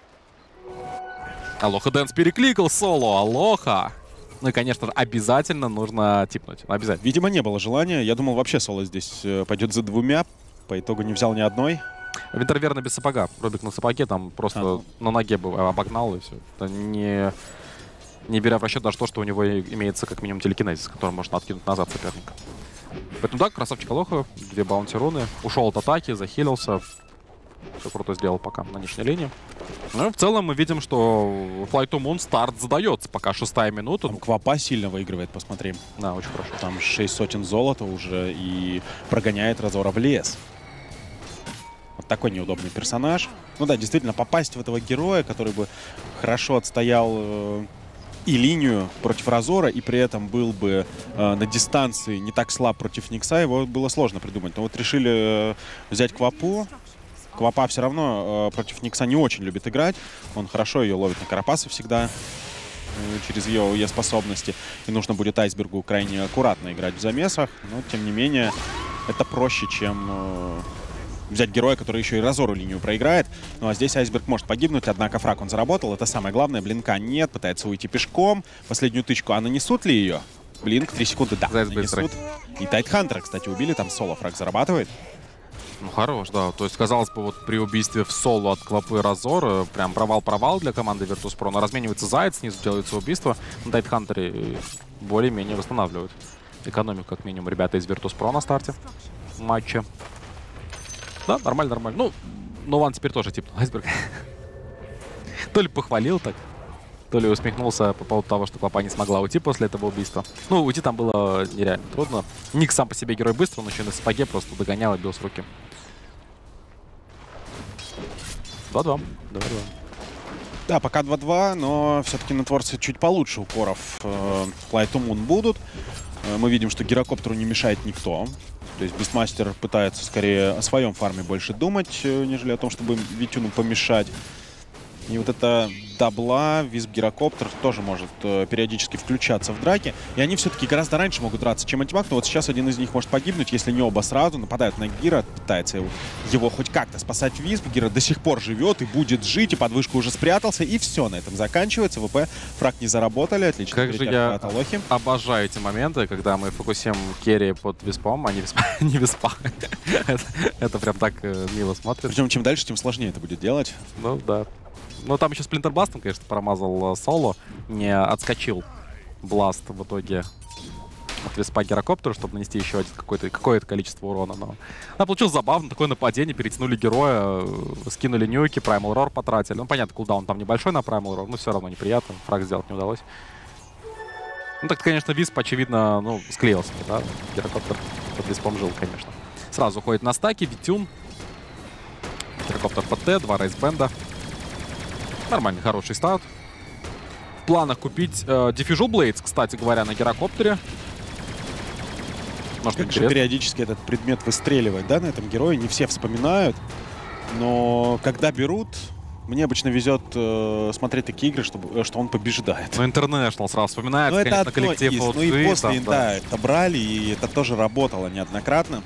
Алоха Дэнс перекликал Соло. Алоха. Ну и, конечно же, обязательно нужно типнуть. Обязательно. Видимо, не было желания. Я думал, вообще Соло здесь пойдет за двумя. По итогу не взял ни одной. Винтерверна без сапога. Рубик на сапоге там просто а, ну. на ноге бы обогнал и все. Это не, не беря в расчет даже то, что у него имеется как минимум телекинезис, который можно откинуть назад соперника. Поэтому да, красавчик Алоха. Две баунти руны. Ушел от атаки, захилился. Все круто сделал пока на нижней линии. Ну и в целом мы видим, что Flight to Moon старт задается. Пока шестая минута. Там Квапа сильно выигрывает, посмотри. Да, очень хорошо. Там шесть сотен золота уже и прогоняет Разора в лес. Вот такой неудобный персонаж. Ну да, действительно, попасть в этого героя, который бы хорошо отстоял э, и линию против Разора, и при этом был бы э, на дистанции не так слаб против Никса, его было сложно придумать. Но вот решили э, взять Квапу. Квапа все равно э, против Никса не очень любит играть. Он хорошо ее ловит на Карапаса всегда, э, через ее, ее способности. И нужно будет Айсбергу крайне аккуратно играть в замесах. Но, тем не менее, это проще, чем э, взять героя, который еще и Разору линию проиграет. Ну а здесь Айсберг может погибнуть, однако фраг он заработал. Это самое главное. Блинка нет, пытается уйти пешком. Последнюю тычку, а нанесут ли ее? Блинк, три секунды, да, нанесут. И Тайтхантера, кстати, убили. Там Соло фраг зарабатывает. Ну, хорош, да. То есть, казалось бы, вот при убийстве в соло от Квапы Разора прям провал-провал для команды Virtus.pro. Но разменивается Заяц, снизу делается убийство. На Тайтхантере более-менее восстанавливают экономику, как минимум, ребята из Virtus.pro на старте матча. Да, нормально, нормально. Ну, Нован теперь тоже типа Айсберг. То ли похвалил так, то ли усмехнулся по поводу того, что Квапа не смогла уйти после этого убийства. Ну, уйти там было нереально трудно. Ник сам по себе герой быстро, он еще на сапоге просто догонял и бил с руки. два-два. два-два. Да, пока два-два, но все-таки на Творце чуть получше укоров э, Flight to Moon будут. Э, мы видим, что Гирокоптеру не мешает никто. То есть Бистмастер пытается скорее о своем фарме больше думать, э, нежели о том, чтобы Витюну помешать. И вот это дабла, Визб Гирокоптер тоже может э, периодически включаться в драки. И они все-таки гораздо раньше могут драться, чем Антимаг. Но вот сейчас один из них может погибнуть, если не оба сразу. Нападают на Гира, пытается его, его хоть как-то спасать Визб. Гира до сих пор живет и будет жить, и под вышку уже спрятался. И все, на этом заканчивается. ВП фраг не заработали. Отлично. Как же я обожаю эти моменты, когда мы фокусим керри под Виспом, а не Виспа. не виспа. это, это прям так э, мило смотрится. Причем чем дальше, тем сложнее это будет делать. Ну да. Ну, там еще Сплинтербластом, конечно, промазал Соло. Не отскочил Бласт в итоге от Виспа Гирокоптера, чтобы нанести еще один какое-то какое-то количество урона. Но да, получилось забавно. Такое нападение. Перетянули героя, скинули нюки, Primal Roar потратили. Ну, понятно, кулдаун там небольшой на Primal Roar, но все равно неприятно. Фраг сделать не удалось. Ну, так, конечно, Висп, очевидно, ну, склеился. Да? Гирокоптер под Виспом жил, конечно. Сразу уходит на стаки. Витюн. Гирокоптер под Т, два рейсбенда. Нормальный, хороший старт. В планах купить э, Diffusal Blades, кстати говоря, на Гирокоптере. Может, как же периодически этот предмет выстреливает, да, на этом герое. Не все вспоминают. Но когда берут, мне обычно везет э, смотреть такие игры, чтобы, что он побеждает. Ну, International сразу вспоминается, но конечно, это коллектив. Из, вот ну и после, там, да, да, это брали, и это тоже работало неоднократно.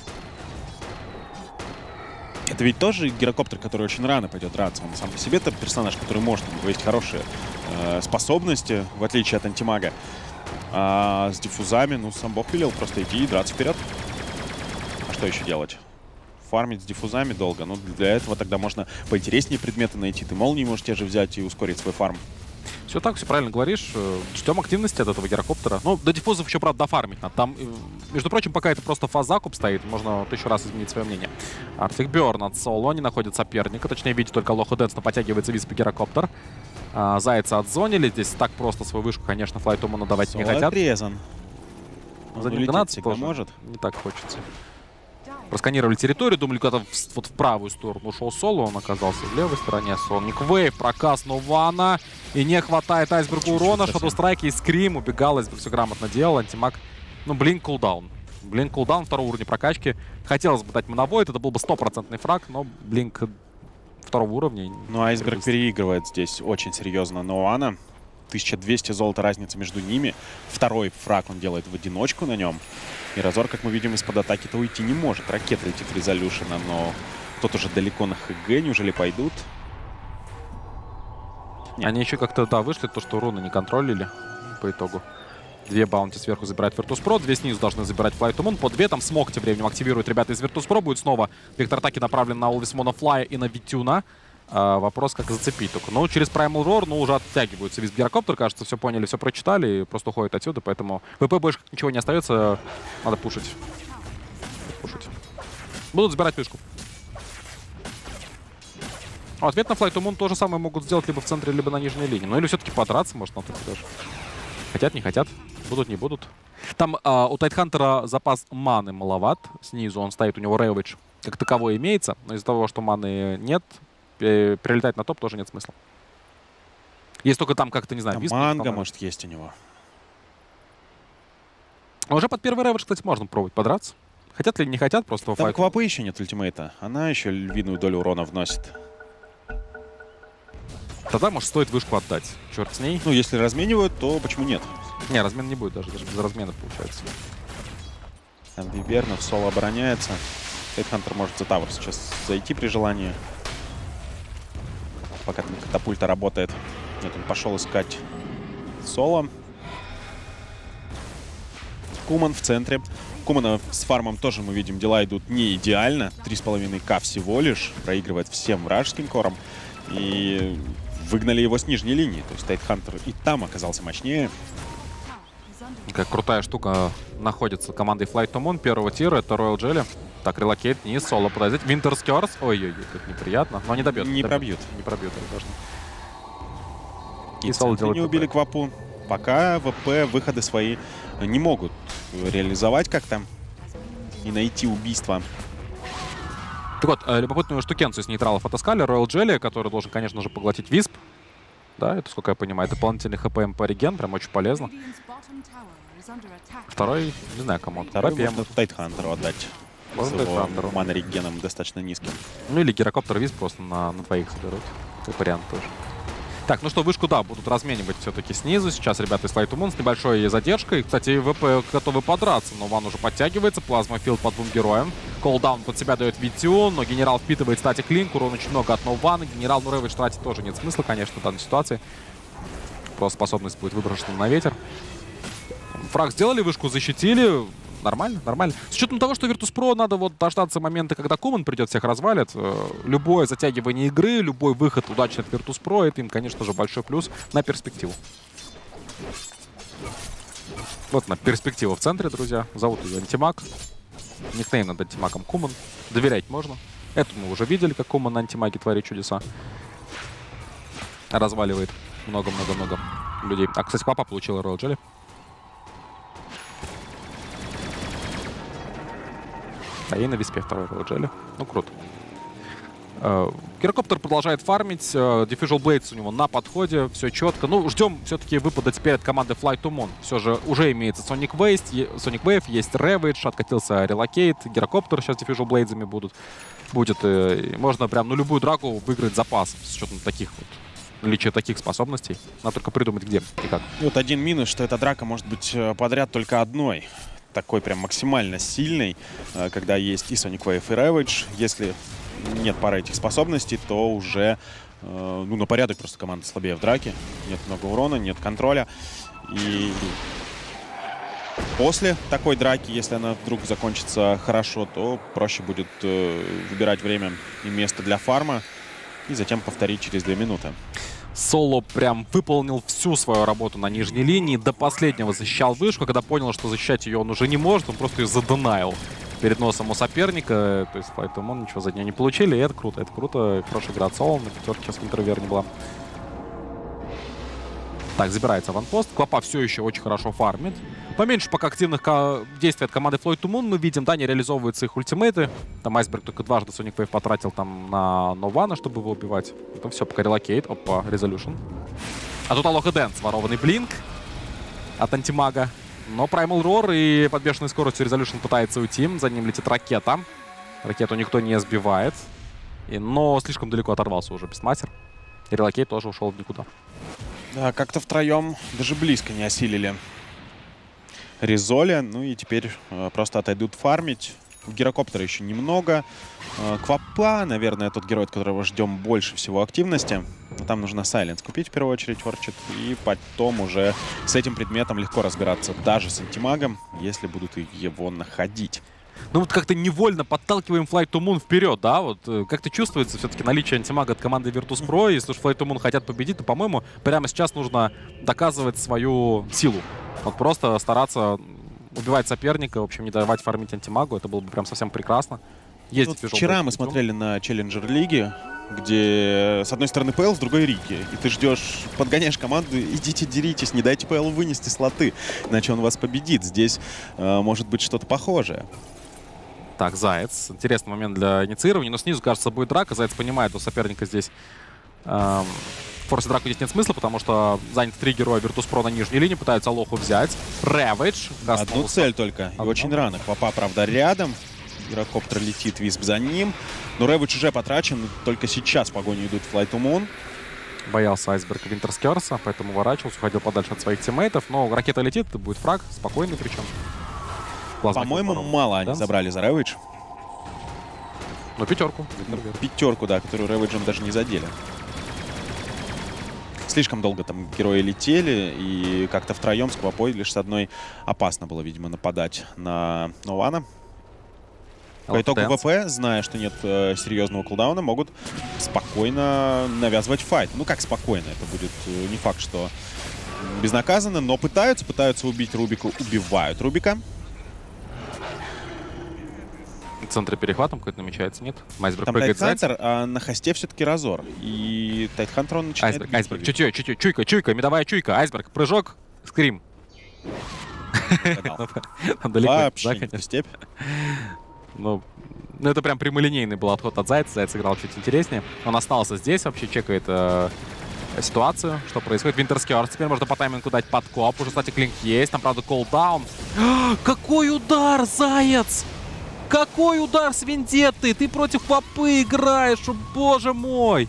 Это ведь тоже Гирокоптер, который очень рано пойдет драться. Он сам по себе это персонаж, который может, у него есть хорошие э, способности, в отличие от Антимага. А с диффузами, ну, сам бог велел просто идти и драться вперед. А что еще делать? Фармить с диффузами долго. Ну, для этого тогда можно поинтереснее предметы найти. Ты молнии можешь те же взять и ускорить свой фарм. Все так, все правильно говоришь. Ждем активности от этого гирокоптера. Ну, до диффузов еще, правда, дофармить надо. Там, между прочим, пока это просто фаз-закуп стоит, можно тысячу раз изменить свое мнение. Артик Бёрн от Соло не находит соперника. Точнее, видите только Лоху Дэнс, но подтягивается виспи гирокоптер. А, Зайца отзонили. Здесь так просто свою вышку, конечно, Флайтуману давать Соло не хотят. отрезан. За ним гнаться тоже может. не так хочется. Просканировали территорию, думали, куда-то в, вот в правую сторону ушел Соло, он оказался в левой стороне. Соник Вейв, проказ Нувана, и не хватает Айсбергу урона. Шадоу Страйк и Скрим убегал, Айсберг все грамотно делал. Антимаг, ну, блин, кулдаун. Блин, кулдаун второго уровня прокачки. Хотелось бы дать Моновойд, это был бы стопроцентный фраг, но Блинк второго уровня. Ну, Айсберг переигрывает здесь очень серьезно Нувана. тысяча двести золота разница между ними. Второй фраг он делает в одиночку на нем. И Разор, как мы видим, из-под атаки-то уйти не может. Ракета летит в Резолюшена, но тот уже далеко на ХГ. Неужели пойдут? Нет. Они еще как-то, да, вышли, то, что руны не контролили по итогу. Две баунти сверху забирает Virtus.pro, две снизу должны забирать Флайтумун. По две там смог тем временем активируют ребята из Virtus.pro. Будет снова вектор атаки направлен на Always Mono Fly и на Витюна. А, вопрос, как зацепить только. Ну, через Primal Roar, ну, уже оттягиваются весь гирокоптер, кажется, все поняли, все прочитали и просто уходят отсюда, поэтому ВП больше ничего не остается, надо пушить. Пушить. Будут забирать вышку. А ответ на Флайтумун то же самое могут сделать либо в центре, либо на нижней линии. Ну, или все-таки подраться, может, на таки даже. Хотят, не хотят. Будут, не будут. Там а, у Тайтхантера запас маны маловат. Снизу он стоит, у него Рэвидж как таковой имеется, но из-за того, что маны нет, прилетать на топ тоже нет смысла. Есть только там как-то, не знаю, Висп, манга, может, есть у него. А уже под первый Рэвидж, кстати, можно пробовать подраться. Хотят ли, не хотят, просто там файт. Квапы еще нет ультимейта. Она еще львиную долю урона вносит. Тогда, может, стоит вышку отдать. Черт с ней. Ну, если разменивают, то почему нет? Не, размен не будет даже, даже без размена получается. Там Вивернов, Соло обороняется. Тайтхантер может за тавер сейчас зайти при желании. Пока там катапульта работает. Нет, он пошел искать Соло. Куман в центре. Кумана с фармом тоже, мы видим, дела идут не идеально. три с половиной ка всего лишь. Проигрывает всем вражеским кором. И выгнали его с нижней линии. То есть Тайтхантер и там оказался мощнее. Как крутая штука находится командой Флайтумун первого тира. Это Royal Jelly. Так, релокейт, не Соло подойдет. Винтерс Кёрс. Ой-ой-ой, как неприятно. Но не добьет. Не добьет. пробьют. Не пробьют, это важно. И Соло не убили Квапу. Пока ВП выходы свои не могут реализовать как-то и найти убийство. Так вот, любопытную штукенцию с нейтралов отыскали. Royal Jelly, который должен, конечно же, поглотить Висп. Да, это, сколько я понимаю, дополнительный хп по реген, прям очень полезно. Второй, не знаю, кому. Второй можно Тайтхантеру отдать. Можно с его Тайтхантеру. мана-регеном достаточно низким. Ну или гирокоптер Висп просто на, на двоих соберут. Как вариант тоже. Так, ну что, вышку, да, будут разменивать все-таки снизу. Сейчас ребята из Флайтумун с небольшой задержкой. Кстати, ВП готовы подраться, но Ван уже подтягивается. Плазмофилд по двум героям. Колдаун под себя дает Витюн, но генерал впитывает статик линк. Урон очень много от Ноувана. Генерал Нурэвидж тратить тоже нет смысла, конечно, в данной ситуации. Просто способность будет выброшена на ветер. Фраг сделали, вышку защитили. Нормально, нормально. С учетом того, что Virtus.pro надо вот дождаться момента, когда Куман придет, всех развалит. Любое затягивание игры, любой выход удачный от Virtus.pro, это им, конечно же, большой плюс на перспективу. Вот на перспективу в центре, друзья. Зовут ее Антимаг. Никнейм над Антимагом Куман. Доверять можно. Это мы уже видели, как Куман на Антимаге творит чудеса. Разваливает много-много-много людей. А, кстати, папа получила Royal Jelly. А ей на Виспе второй Royal Jelly. Ну, круто. Гирокоптер продолжает фармить. Diffusal Blades у него на подходе. Все четко. Ну, ждем все-таки выпада теперь от команды Флайтумун. Все же уже имеется Sonic Wave, Sonic Wave, есть Ravage, откатился Relocate, Гирокоптер сейчас Diffusal Blades'ами будут. Будет. Можно прям ну любую драку выиграть запас с учетом таких вот. Наличие таких способностей. Надо только придумать, где и как. И вот один минус, что эта драка может быть подряд только одной. Такой прям максимально сильный, когда есть и Sonic Wave, и Ravage. Если нет пары этих способностей, то уже ну, на порядок просто команда слабее в драке. Нет много урона, нет контроля. И после такой драки, если она вдруг закончится хорошо, то проще будет выбирать время и место для фарма. и затем повторить через две минуты. Соло прям выполнил всю свою работу на нижней линии, до последнего защищал вышку, когда понял, что защищать ее он уже не может, он просто ее задонаил перед носом у соперника, то есть поэтому он ничего за нее не получили, и это круто, это круто, хорошая игра от Соло, на пятерке сейчас в интервьюе не была. Так, забирается аванпост, Клопа все еще очень хорошо фармит. Поменьше пока активных действий от команды Flight to Moon мы видим, да, не реализовываются их ультимейты. Там Айсберг только дважды Sonic Wave потратил там на Нована, чтобы его убивать. Это все, пока релокейт. Опа, Resolution. А тут Алоха Дэнс, ворованный блинк от антимага. Но Primal Roar и под бешеной скоростью Resolution пытается уйти. За ним летит ракета. Ракету никто не сбивает. И, но слишком далеко оторвался уже Бестмастер. И релокейт тоже ушел в никуда. Да, как-то втроем даже близко не осилили Резоли. Ну и теперь э, просто отойдут фармить. Гирокоптера еще немного. Э, Квапа, наверное, тот герой, от которого ждем больше всего активности. Но там нужно Сайленс купить в первую очередь, Орчит. И потом уже с этим предметом легко разбираться даже с антимагом, если будут его находить. Ну вот как-то невольно подталкиваем Flight to Moon вперед, да? Вот как-то чувствуется все-таки наличие антимага от команды Virtus.pro. Если уж Flight to Moon хотят победить, то, по-моему, прямо сейчас нужно доказывать свою силу. Вот просто стараться убивать соперника, в общем, не давать фармить антимагу. Это было бы прям совсем прекрасно. Вот вчера мы смотрели на Челленджер Лиги, где с одной стороны ПЛ, с другой Риги. И ты ждешь, подгоняешь команду, идите деритесь, не дайте ПЛ вынести слоты, иначе он вас победит. Здесь э, может быть что-то похожее. Так, Заяц. Интересный момент для инициирования, но снизу, кажется, будет драка. Заяц понимает, что соперника здесь... Эм, форсе драку здесь нет смысла, потому что заняты три героя Virtus.pro на нижней линии, пытаются Алоху взять. Рэвидж. Одну цель только. И Одну. очень рано. Квапа, правда, рядом. Гирокоптер летит, Висп за ним. Но Рэвидж уже потрачен. Только сейчас в погоню идут Flight to Moon. Боялся Айсберга Винтерскерса, поэтому уворачивался, уходил подальше от своих тиммейтов. Но ракета летит, будет фраг, спокойный причем. По-моему, мало они Дэнс. забрали за Рэвидж. Ну, пятерку. Пятерку, да, которую Рэвиджем даже не задели. Слишком долго там герои летели, и как-то втроем с Квапой лишь с одной опасно было, видимо, нападать на Нована. По итогу ВП, зная, что нет э, серьезного кулдауна, могут спокойно навязывать файт. Ну, как спокойно, это будет э, не факт, что безнаказанно, но пытаются, пытаются убить Рубика, убивают Рубика. В центре перехватом какой-то намечается, нет? Айсберг Там прыгает сзади. Тайтхантер, а на хосте все-таки Разор. И Тайтхантер он начинает... Айсберг, Айсберг, чутье, чутье, чуйка, чуйка, медовая чуйка, Айсберг, прыжок, скрим. Далеко, Вообще да, не конечно. в степь. Ну, ну, это прям прямолинейный был отход от Зайца. Заяц играл чуть интереснее. Он остался здесь, вообще чекает э, ситуацию, что происходит. Винтерскерс теперь можно по таймингу дать подкоп. Уже, кстати, клинк есть. Там, правда, колдаун. Какой удар, Заяц! Какой удар с Вендетты! Ты против Квапы играешь, о, боже мой!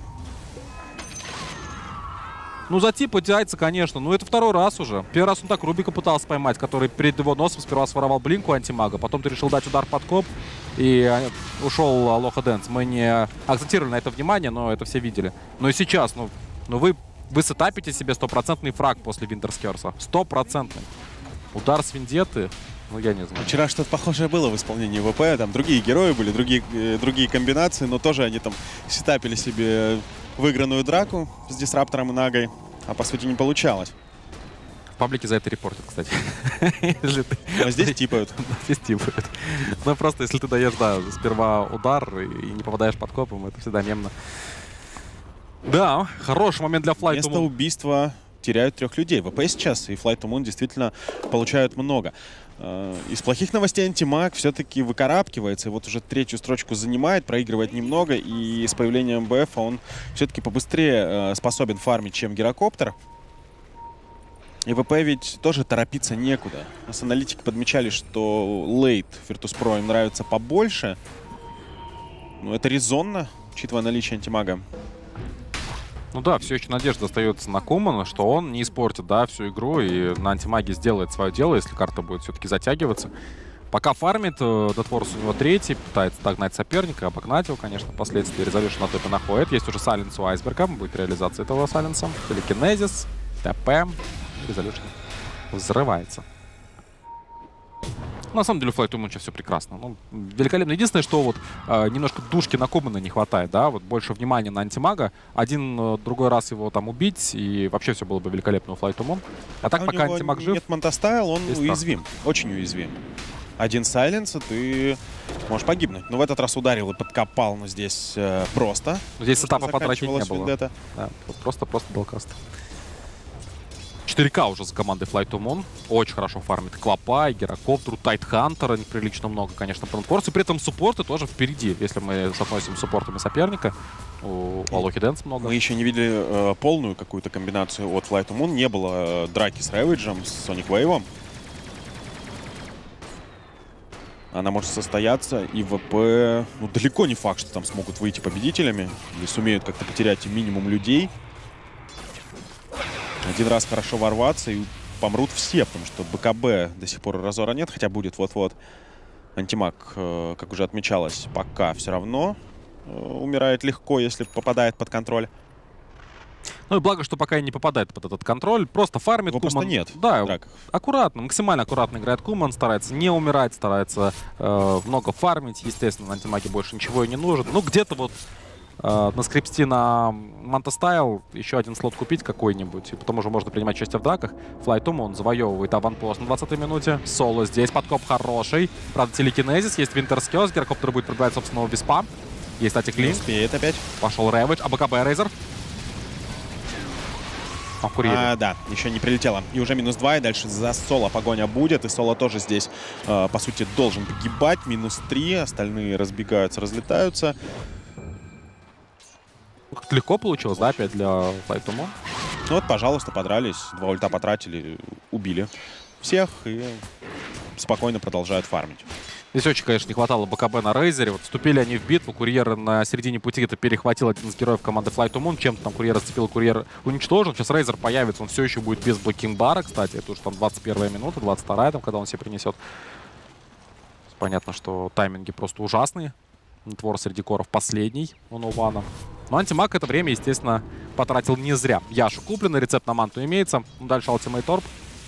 Ну, за типа Зайца, конечно. Ну, это второй раз уже. Первый раз он так Рубика пытался поймать, который перед его носом сперва своровал блинку антимага. Потом ты решил дать удар под коп, и ушел Алоха Дэнс. Мы не акцентировали на это внимание, но это все видели. Но и сейчас, ну, ну вы, вы сетапите себе стопроцентный фраг после Винтерскерса. Стопроцентный. Удар с Вендетты, ну, я не знаю. Вчера что-то похожее было в исполнении ВП. Там другие герои были, другие, э, другие комбинации, но тоже они там сетапили себе выигранную драку с Дисраптором и Нагой, а по сути не получалось. В паблике за это репортят, кстати. А здесь типают. Здесь типают. Ну, просто если ты даешь, да, сперва удар и не попадаешь под копом, это всегда мемно. Да, хороший момент для Flight to Вместо Moon. убийства теряют трех людей. ВП сейчас и Flight to Moon действительно получают много. Из плохих новостей антимаг все-таки выкарабкивается. И вот уже третью строчку занимает, проигрывает немного. И с появлением БФ он все-таки побыстрее способен фармить, чем Гирокоптер. И ВП ведь тоже торопиться некуда. У нас аналитики подмечали, что лейт Virtus.pro им нравится побольше. Ну, это резонно, учитывая наличие антимага. Ну да, все еще надежда остается на Кумана, что он не испортит, да, всю игру и на антимаге сделает свое дело, если карта будет все-таки затягиваться. Пока фармит, Deathforce у него третий, пытается догнать соперника, обогнать его, конечно, впоследствии. Resolution на топе находит. Есть уже Сайленс у Айсберга, будет реализация этого Сайленса. Телекинезис, ТП, Resolution взрывается. На самом деле, у Fly to Moon сейчас все прекрасно. Ну, великолепно. Единственное, что вот э, немножко душки на Кумана не хватает, да, вот больше внимания на антимага. Один, э, другой раз его там убить, и вообще все было бы великолепно у Fly to Moon. А так, а пока антимаг жив... Нет Монтастайл, он есть уязвим. Страх. Очень уязвим. Один сайленс, и ты можешь погибнуть. Но в этот раз ударил и подкопал, но здесь э, просто. Здесь сетапа потратить не было. Вендетта. Да, просто-просто был каст. четыре ка уже за командой Fly to Moon. Очень хорошо фармит Клопа, Герокоптеру, Тайтхантера неприлично много, конечно, Брандфорс. И при этом суппорты тоже впереди, если мы соотносим с суппортами соперника. У Алохи Дэнс много. Мы еще не видели э, полную какую-то комбинацию от Fly to Moon. Не было э, драки с Рэвиджем, с Соник Вейвом. Она может состояться, и ВП, ну, далеко не факт, что там смогут выйти победителями. Или сумеют как-то потерять минимум людей. Один раз хорошо ворваться, и помрут все, потому что БКБ до сих пор разора нет, хотя будет вот-вот. Антимаг, э, как уже отмечалось, пока все равно э, умирает легко, если попадает под контроль. Ну и благо, что пока и не попадает под этот контроль, просто фармит. Его Куман. просто нет. Да, драках. аккуратно, максимально аккуратно играет Куман, старается не умирать, старается э, много фармить. Естественно, на антимаге больше ничего и не нужен. Ну, где-то вот э, на скрипсте на Монтастайл еще один слот купить какой-нибудь, и потом уже можно принимать участие в драках. Fly to Moon завоевывает аванпост на двадцатой минуте. Соло здесь, подкоп хороший. Правда, телекинезис, есть Винтерскёс, Герокоптер будет пробивать собственного Виспа. Есть Атиклинг. Успеет опять. Пошел Рэвидж, а БКБ Рейзер. А, а, да, еще не прилетело. И уже минус два, и дальше за Соло погоня будет. И Соло тоже здесь, э, по сути, должен погибать. Минус три, остальные разбегаются, разлетаются. Как легко получилось, да, опять для Fly to Moon? Ну вот, пожалуйста, подрались. Два ульта потратили, убили всех и спокойно продолжают фармить. Здесь очень, конечно, не хватало БКБ на Рейзере. Вот вступили они в битву. Курьер на середине пути где-то перехватил один из героев команды Fly to Moon. Чем-то там курьер зацепил, курьер уничтожен. Сейчас Рейзер появится. Он все еще будет без блокинг-бара, кстати. Это уже там двадцать первая минута, двадцать вторая, там, когда он себе принесет. Понятно, что тайминги просто ужасные. Твор среди коров последний у Ноувана. Но антимаг это время, естественно, потратил не зря. Яша куплена, рецепт на манту имеется. Дальше Ultimate Orb.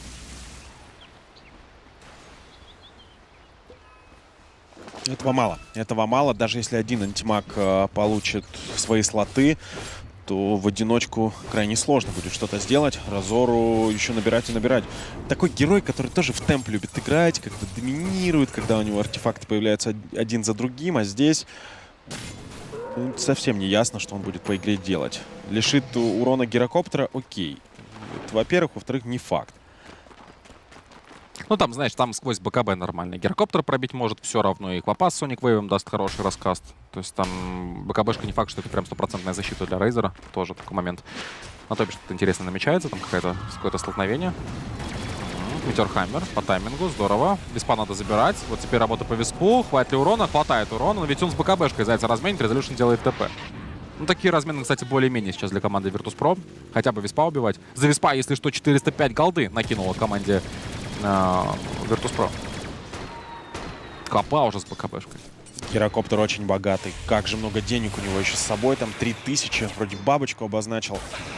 Этого мало. Этого мало. Даже если один антимаг э, получит свои слоты, то в одиночку крайне сложно будет что-то сделать. Разору еще набирать и набирать. Такой герой, который тоже в темп любит играть, как-то доминирует, когда у него артефакты появляются один за другим, а здесь ну, совсем не ясно, что он будет по игре делать. Лишит урона Герокоптера, окей. Это, во-первых. Во-вторых, не факт. Ну, там, знаешь, там сквозь БКБ нормально. Герокоптер пробить может все равно. И Клопа с Соник Вейвом даст хороший раскаст. То есть там БКБшка не факт, что это прям стопроцентная защита для Рейзера. Тоже такой момент. На топе что-то интересное намечается. Там какое-то столкновение. Метеорхаммер по таймингу. Здорово. Виспа надо забирать. Вот теперь работа по Виспу. Хватит ли урона? Хватает урона. Но ведь он с БКБшкой Зайца разменит. Резолюшн делает ТП. Ну, такие размены, кстати, более-менее сейчас для команды Virtus.pro. Хотя бы Виспа убивать. За Виспа, если что, четыреста пять голды накинула команде Virtus.pro. Клопа уже с БКБшкой. Герокоптер очень богатый. Как же много денег у него еще с собой. Там три тысячи. Вроде бабочку обозначил.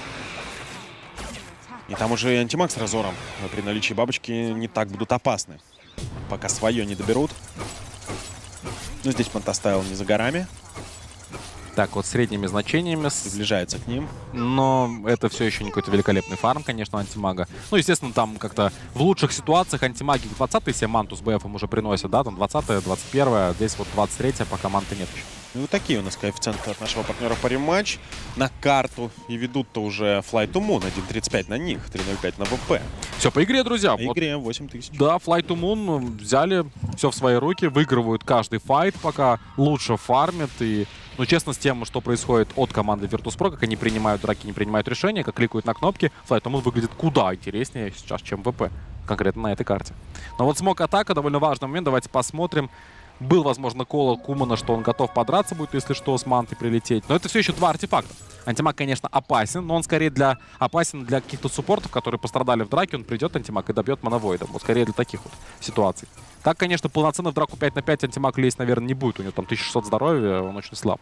И там уже и антимаг с разором. Но при наличии бабочки не так будут опасны. Пока свое не доберут. Ну, здесь Монтастайл не за горами. Так, вот средними значениями. Приближается к ним. Но это все еще не какой-то великолепный фарм, конечно, антимага. Ну, естественно, там как-то в лучших ситуациях антимаги двадцатый себе манту с БФом уже приносят, да, там двадцатая, двадцать первая, здесь вот двадцать третья, пока манты нет еще. Ну, вот такие у нас коэффициенты от нашего партнера по рематч. На карту. И ведут-то уже Fly to Moon. один тридцать пять на них, три ноль пять на ВП. Все по игре, друзья. По вот. игре восемь тысяч. Да, Fly to Moon взяли все в свои руки, выигрывают каждый файт, пока лучше фармят. И, ну, честно, с тем, что происходит от команды Virtus.pro, как они принимают драки, не принимают решения, как кликают на кнопки, Fly to Moon выглядит куда интереснее сейчас, чем ВП. Конкретно на этой карте. Но вот смог-атака, довольно важный момент. Давайте посмотрим. Был, возможно, кол Кумана, что он готов подраться будет, если что, с мантой прилететь. Но это все еще два артефакта. Антимаг, конечно, опасен, но он скорее для опасен для каких-то суппортов, которые пострадали в драке. Он придет, антимаг, и добьет моновоидом. Вот скорее для таких вот ситуаций. Так, конечно, полноценно в драку пять на пять антимаг лезть, наверное, не будет. У него там тысяча шестьсот здоровья, он очень слаб.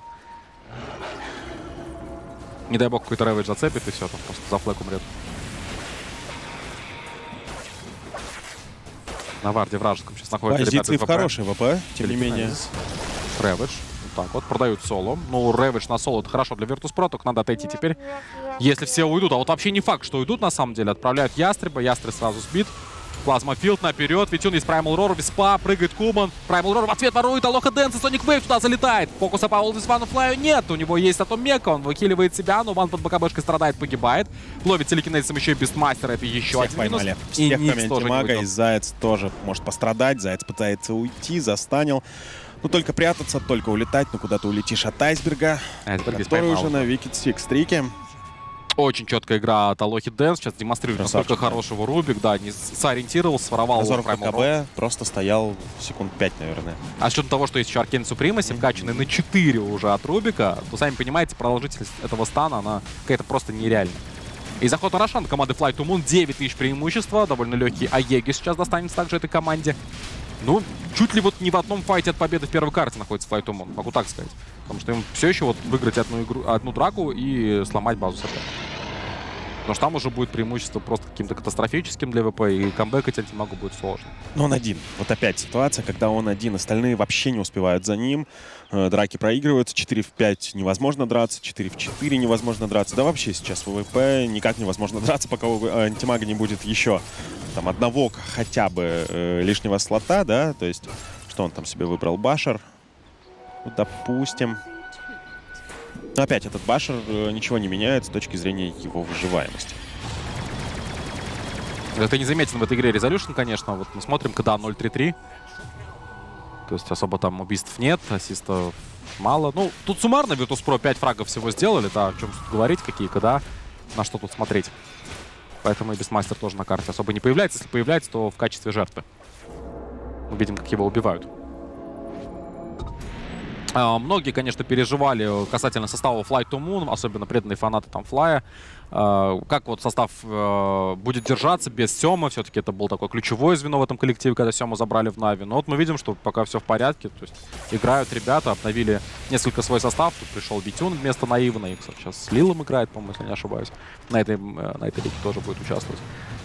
Не дай бог, какой-то Рэвидж зацепит, и все, там просто за флэк умрет. На варде вражеском сейчас находится Позиции в ребята хорошей ВП, тем не менее. Рэвидж. Вот так вот, продают соло. Ну, Рэвидж на соло — это хорошо для Virtus.pro, только надо отойти теперь. Если все уйдут, а вот вообще не факт, что уйдут на самом деле. Отправляют Ястреба, Ястреб сразу сбит. Плазмафилд наперед, ведь он есть Primal Roar, Виспа, прыгает Куман. Primal Roar в ответ ворует Алоха Дэнс, и Sonic Wave туда залетает. Фокуса по All This One Fly нет, у него есть Атом Мека, он выхиливает себя, но Ван под БКБшкой страдает, погибает. Ловит телекинезисом еще и Бестмастера, это еще Всех один поймали. минус. Всех, И кроме Никс тоже не Антимага, и уйдет. Заяц тоже может пострадать. Заяц пытается уйти, застанил. Ну, только прятаться, только улетать, но куда ты улетишь от Айсберга, Айсберг здесь который поймал уже уже. на Wicked Six стрике. Очень четкая игра от Алохи Дэнс. Сейчас демонстрирует, Красавчик, насколько да. хорошего Рубик. Да, не сориентировался, своровал Назор в Primal Roar. КБ просто стоял секунд пять, наверное. А с учетом того, что есть еще Аркейн Супримаси, вкачанный на четыре уже от Рубика, то, сами понимаете, продолжительность этого стана, она какая-то просто нереальная. И заход на Рошан команды Fly to Moon, девять тысяч преимущества, довольно легкий Аеги сейчас достанется также этой команде. Ну, чуть ли вот не в одном файте от победы в первой карте находится Fly to Moon, могу так сказать. Потому что им все еще вот выиграть одну, игру, одну драку и сломать базу соперника. Потому что там уже будет преимущество просто каким-то катастрофическим для ВП, и камбэкать Антимагу будет сложно. Но он один. Вот опять ситуация, когда он один, остальные вообще не успевают за ним. Э, Драки проигрываются, четыре в пять невозможно драться, четыре в четыре невозможно драться. Да вообще сейчас в ВП никак невозможно драться, пока у Антимага не будет еще там одного хотя бы э, лишнего слота, да, то есть что он там себе выбрал? Башер, ну, допустим. Но опять этот Башер э, ничего не меняет с точки зрения его выживаемости. Это не заметен в этой игре Resolution, конечно. Вот мы смотрим, когда ноль три три. То есть особо там убийств нет, ассистов мало. Ну, тут суммарно Virtus.pro пять фрагов всего сделали, да, о чем тут говорить, какие, когда, на что тут смотреть. Поэтому и Бестмастер тоже на карте особо не появляется. Если появляется, то в качестве жертвы. Мы видим, как его убивают. Uh, многие, конечно, переживали касательно состава Fly to Moon, особенно преданные фанаты там Флая. Uh, как вот состав uh, будет держаться без Сёмы. Все-таки это было такое ключевое звено в этом коллективе, когда Сёму забрали в Нави. Но вот мы видим, что пока все в порядке. То есть играют ребята, обновили несколько свой состав. Тут пришел Витюн вместо Наива. Наив сейчас с Лилом играет, по-моему, если не ошибаюсь. На этой, на этой лиге тоже будет участвовать.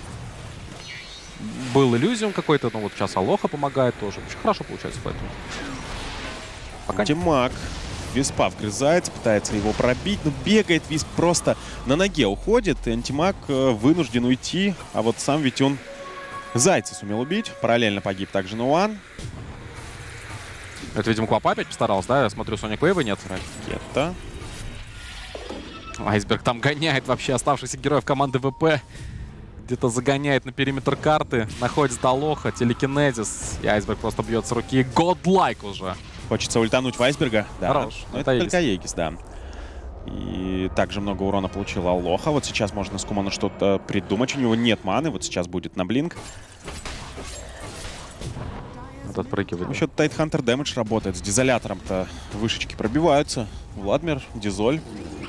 Был Иллюзиум какой-то, но вот сейчас Алоха помогает тоже. Очень хорошо получается, поэтому. Пока... Антимаг. Виспа вгрызается, пытается его пробить, но бегает Висп просто на ноге уходит, и Антимаг э, вынужден уйти, а вот сам Витюн Зайца сумел убить, параллельно погиб также Нуан. Это, видимо, Квапа опять постарался, да? Я смотрю, Sonic Wave нет. Ракета. Айсберг там гоняет вообще оставшихся героев команды ВП. Где-то загоняет на периметр карты, находит Алоха, телекинезис, и Айсберг просто бьет с руки. Годлайк уже. Хочется ультануть в Айсберга. Да. Хорош. Но это это только Егис, да. И также много урона получил Алоха. Вот сейчас можно с Кумана что-то придумать. У него нет маны. Вот сейчас будет на блинк. Вот отпрыгивает. Еще Тайтхантер дэмэдж работает. С дизолятором-то вышечки пробиваются. Владмир, Дизоль.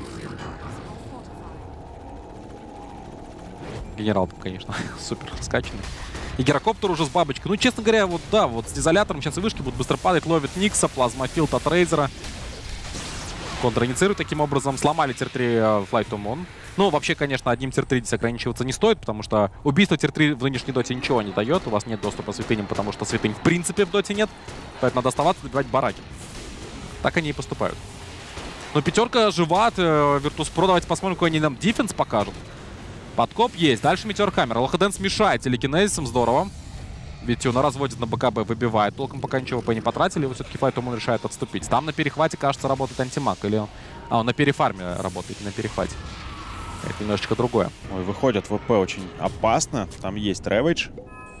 Генерал там, конечно, супер скачанный. И Гирокоптер уже с бабочкой. Ну, честно говоря, вот да, вот с дизолятором сейчас и вышки будут быстро падать. Ловит Никса, плазмофилд от Рейзера. Контр-инициирует таким образом. Сломали тир три Fly to Moon. Ну, вообще, конечно, одним тир три здесь ограничиваться не стоит, потому что убийство тир три в нынешней доте ничего не дает. У вас нет доступа к святыням, потому что святынь в принципе в доте нет. Поэтому надо оставаться, добивать бараки. Так они и поступают. Но пятерка жива от Virtus.pro. Давайте посмотрим, какой они нам дефенс покажут. Подкоп есть. Дальше Метеор Хаммер. Алоха Дэнс мешает телекинезисом. Здорово. Витюна разводит на БКБ, выбивает. Толком пока ничего ВП не потратили. Вот все-таки Fly to Moon решает отступить. Там на перехвате, кажется, работает Антимаг. Или он... А, он на перефарме работает, не на перехвате. Это немножечко другое. Ой, выходят ВП очень опасно. Там есть Рэвидж.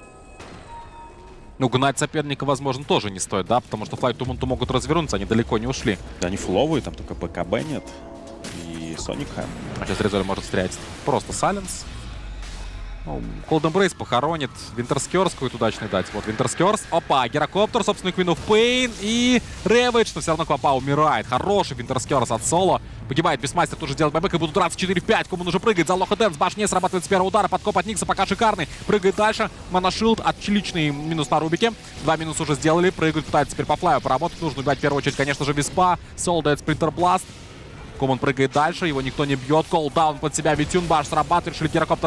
Ну, гнать соперника, возможно, тоже не стоит, да? Потому что Fly to Moon могут развернуться, они далеко не ушли. Да, они фуловые, там только БКБ нет. И Sonic Ham. А сейчас Резоль может стрелять. Просто Сайленс. Ну, Cold Embrace похоронит. Винтерскерс какой-то удачный дать. Вот Винтерскерс. Опа, Гирокоптер, собственно, Queen of Pain. И Рэвидж, но все равно Квапа умирает. Хороший Винтерскерс от Соло. Погибает Бестмастер, тоже делает бэбэк и будут драться четыре в пять. Кому нужно прыгать за Алоха Дэнс. Баш не срабатывает с первого удара. Подкоп от Никса пока шикарный. Прыгает дальше. Моношилд, отличный минус на Рубике. Два минуса уже сделали. Прыгают, пытаются теперь по флаю поработать. Нужно убивать в первую очередь, конечно же, Виспа. Соло дает Спринтер Бласт. Коман прыгает дальше, его никто не бьет. Колдаун под себя, Витюн, Баш срабатывает, решили Гирокоптера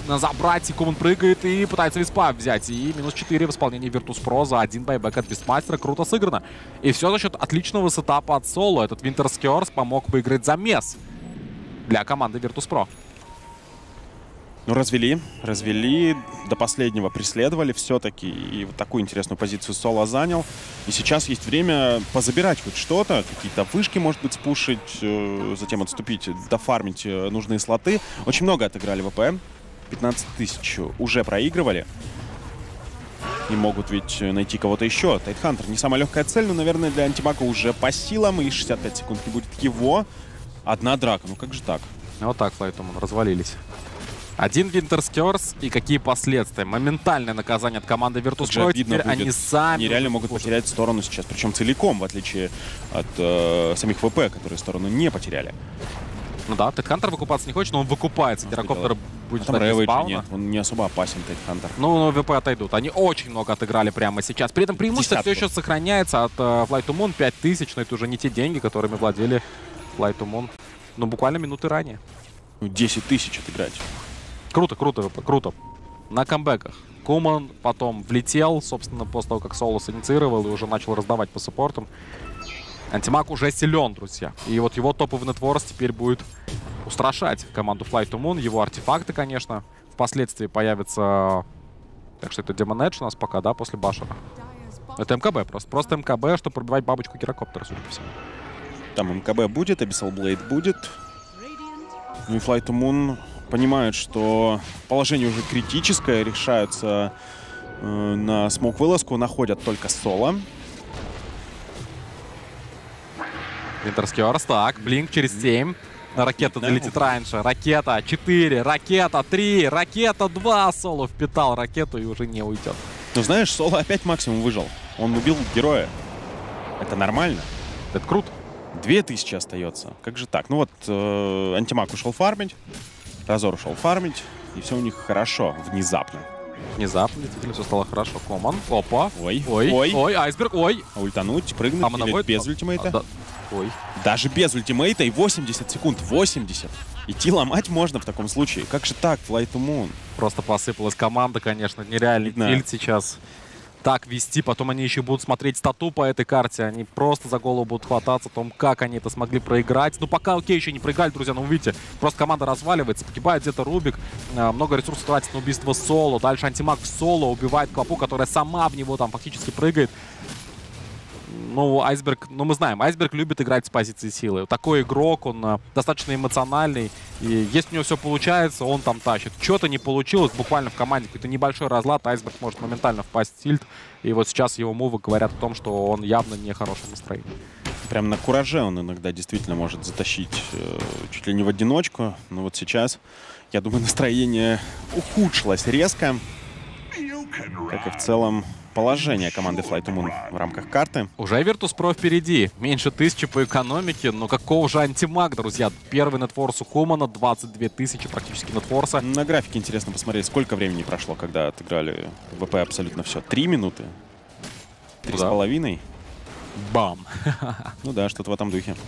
забрать, и Куман прыгает и пытается виспа взять. И минус четыре в исполнении Virtus.pro за один байбек от Бестмастера. Круто сыграно. И все за счет отличного сетапа от Соло. Этот Winter's Curse помог выиграть замес для команды Virtus.pro. Ну, развели, развели, до последнего преследовали все-таки. И вот такую интересную позицию Соло занял. И сейчас есть время позабирать хоть что-то. Какие-то вышки, может быть, спушить, э, затем отступить, дофармить э, нужные слоты. Очень много отыграли ВП. пятнадцать тысяч уже проигрывали. И могут ведь найти кого-то еще. Тайтхантер не самая легкая цель, но, наверное, для Антимака уже по силам. И шестьдесят пять секунд не будет его. Одна драка. Ну как же так? Вот так, Флайтуман, развалились. Один Winter's Curse и какие последствия. Моментальное наказание от команды Virtus.pro. Теперь они сами... Они реально могут потерять сторону сейчас. Причем целиком, в отличие от э, самих ВП, которые сторону не потеряли. Ну да, Тайтхантер выкупаться не хочет, но он выкупается. Гирокоптер будет а там ждать респауна. Нет, он не особо опасен, Тайтхантер. Ну, ну, ВП отойдут. Они очень много отыграли прямо сейчас. При этом преимущество все еще сохраняется от uh, Fly2Moon. пять тысяч, но это уже не те деньги, которыми владели Fly2Moon. Ну, буквально минуты ранее. Ну, десять тысяч отыграть. Круто, круто, ВП, круто. На камбэках. Куман потом влетел, собственно, после того, как Соло инициировал и уже начал раздавать по саппортам. Антимаг уже силен, друзья. И вот его топовый нетворс теперь будет устрашать команду Fly2Moon. Его артефакты, конечно, впоследствии появятся... Так что это Demon Edge у нас пока, да, после Башера. Это МКБ просто. Просто МКБ, чтобы пробивать бабочку Гирокоптера, судя по всему. Там МКБ будет, Abyssal Blade будет. Ну и Fly2Moon понимают, что положение уже критическое. Решаются э, на смоук-вылазку. Находят только Соло. Winter's Curse, так, Блинк через семь. Ракета долетит раньше. Ракета четыре, ракета три, ракета два. Соло впитал ракету и уже не уйдет. Ну знаешь, Соло опять максимум выжил. Он убил героя. Это нормально. Это круто. Две тысячи остается. Как же так? Ну вот, э, Антимаг ушел фармить. Разор ушел фармить. И все у них хорошо. Внезапно. Внезапно, действительно, все стало хорошо. Коман, опа. Ой, ой, ой, ой, айсберг, ой. Ультануть, прыгнуть А или будет? без ультимейта? А, да. Ой. Даже без ультимейта и восемьдесят секунд. восемьдесят. Идти ломать можно в таком случае. Как же так, Fly2Moon? Просто посыпалась команда, конечно. Нереальный тильт сейчас. Так вести, потом они еще будут смотреть стату по этой карте. Они просто за голову будут хвататься о том, как они это смогли проиграть. Ну, пока, окей, еще не проиграли, друзья, но вы видите, просто команда разваливается. Погибает где-то Рубик, много ресурсов тратит на убийство Соло. Дальше Антимаг в Соло убивает Клопу, которая сама в него там фактически прыгает. Ну, Айсберг, ну мы знаем, Айсберг любит играть с позиции силы. Такой игрок, он а, достаточно эмоциональный. И если у него все получается, он там тащит. Что-то не получилось, буквально в команде какой-то небольшой разлад, Айсберг может моментально впасть в тильт. И вот сейчас его мувы говорят о том, что он явно не в хорошем настроении. Прям на кураже он иногда действительно может затащить э, чуть ли не в одиночку. Но вот сейчас, я думаю, настроение ухудшилось резко. Как и в целом положение команды Fly2Moon в рамках карты. Уже Virtus.pro впереди. Меньше тысячи по экономике. Но какого же Антимаг, друзья? Первый нетфорс у Кумана. двадцать две тысячи практически нетфорса. На графике интересно посмотреть, сколько времени прошло, когда отыграли ВП абсолютно все. Три минуты? Три Ну с да. половиной? Бам! Ну да, что-то в этом духе.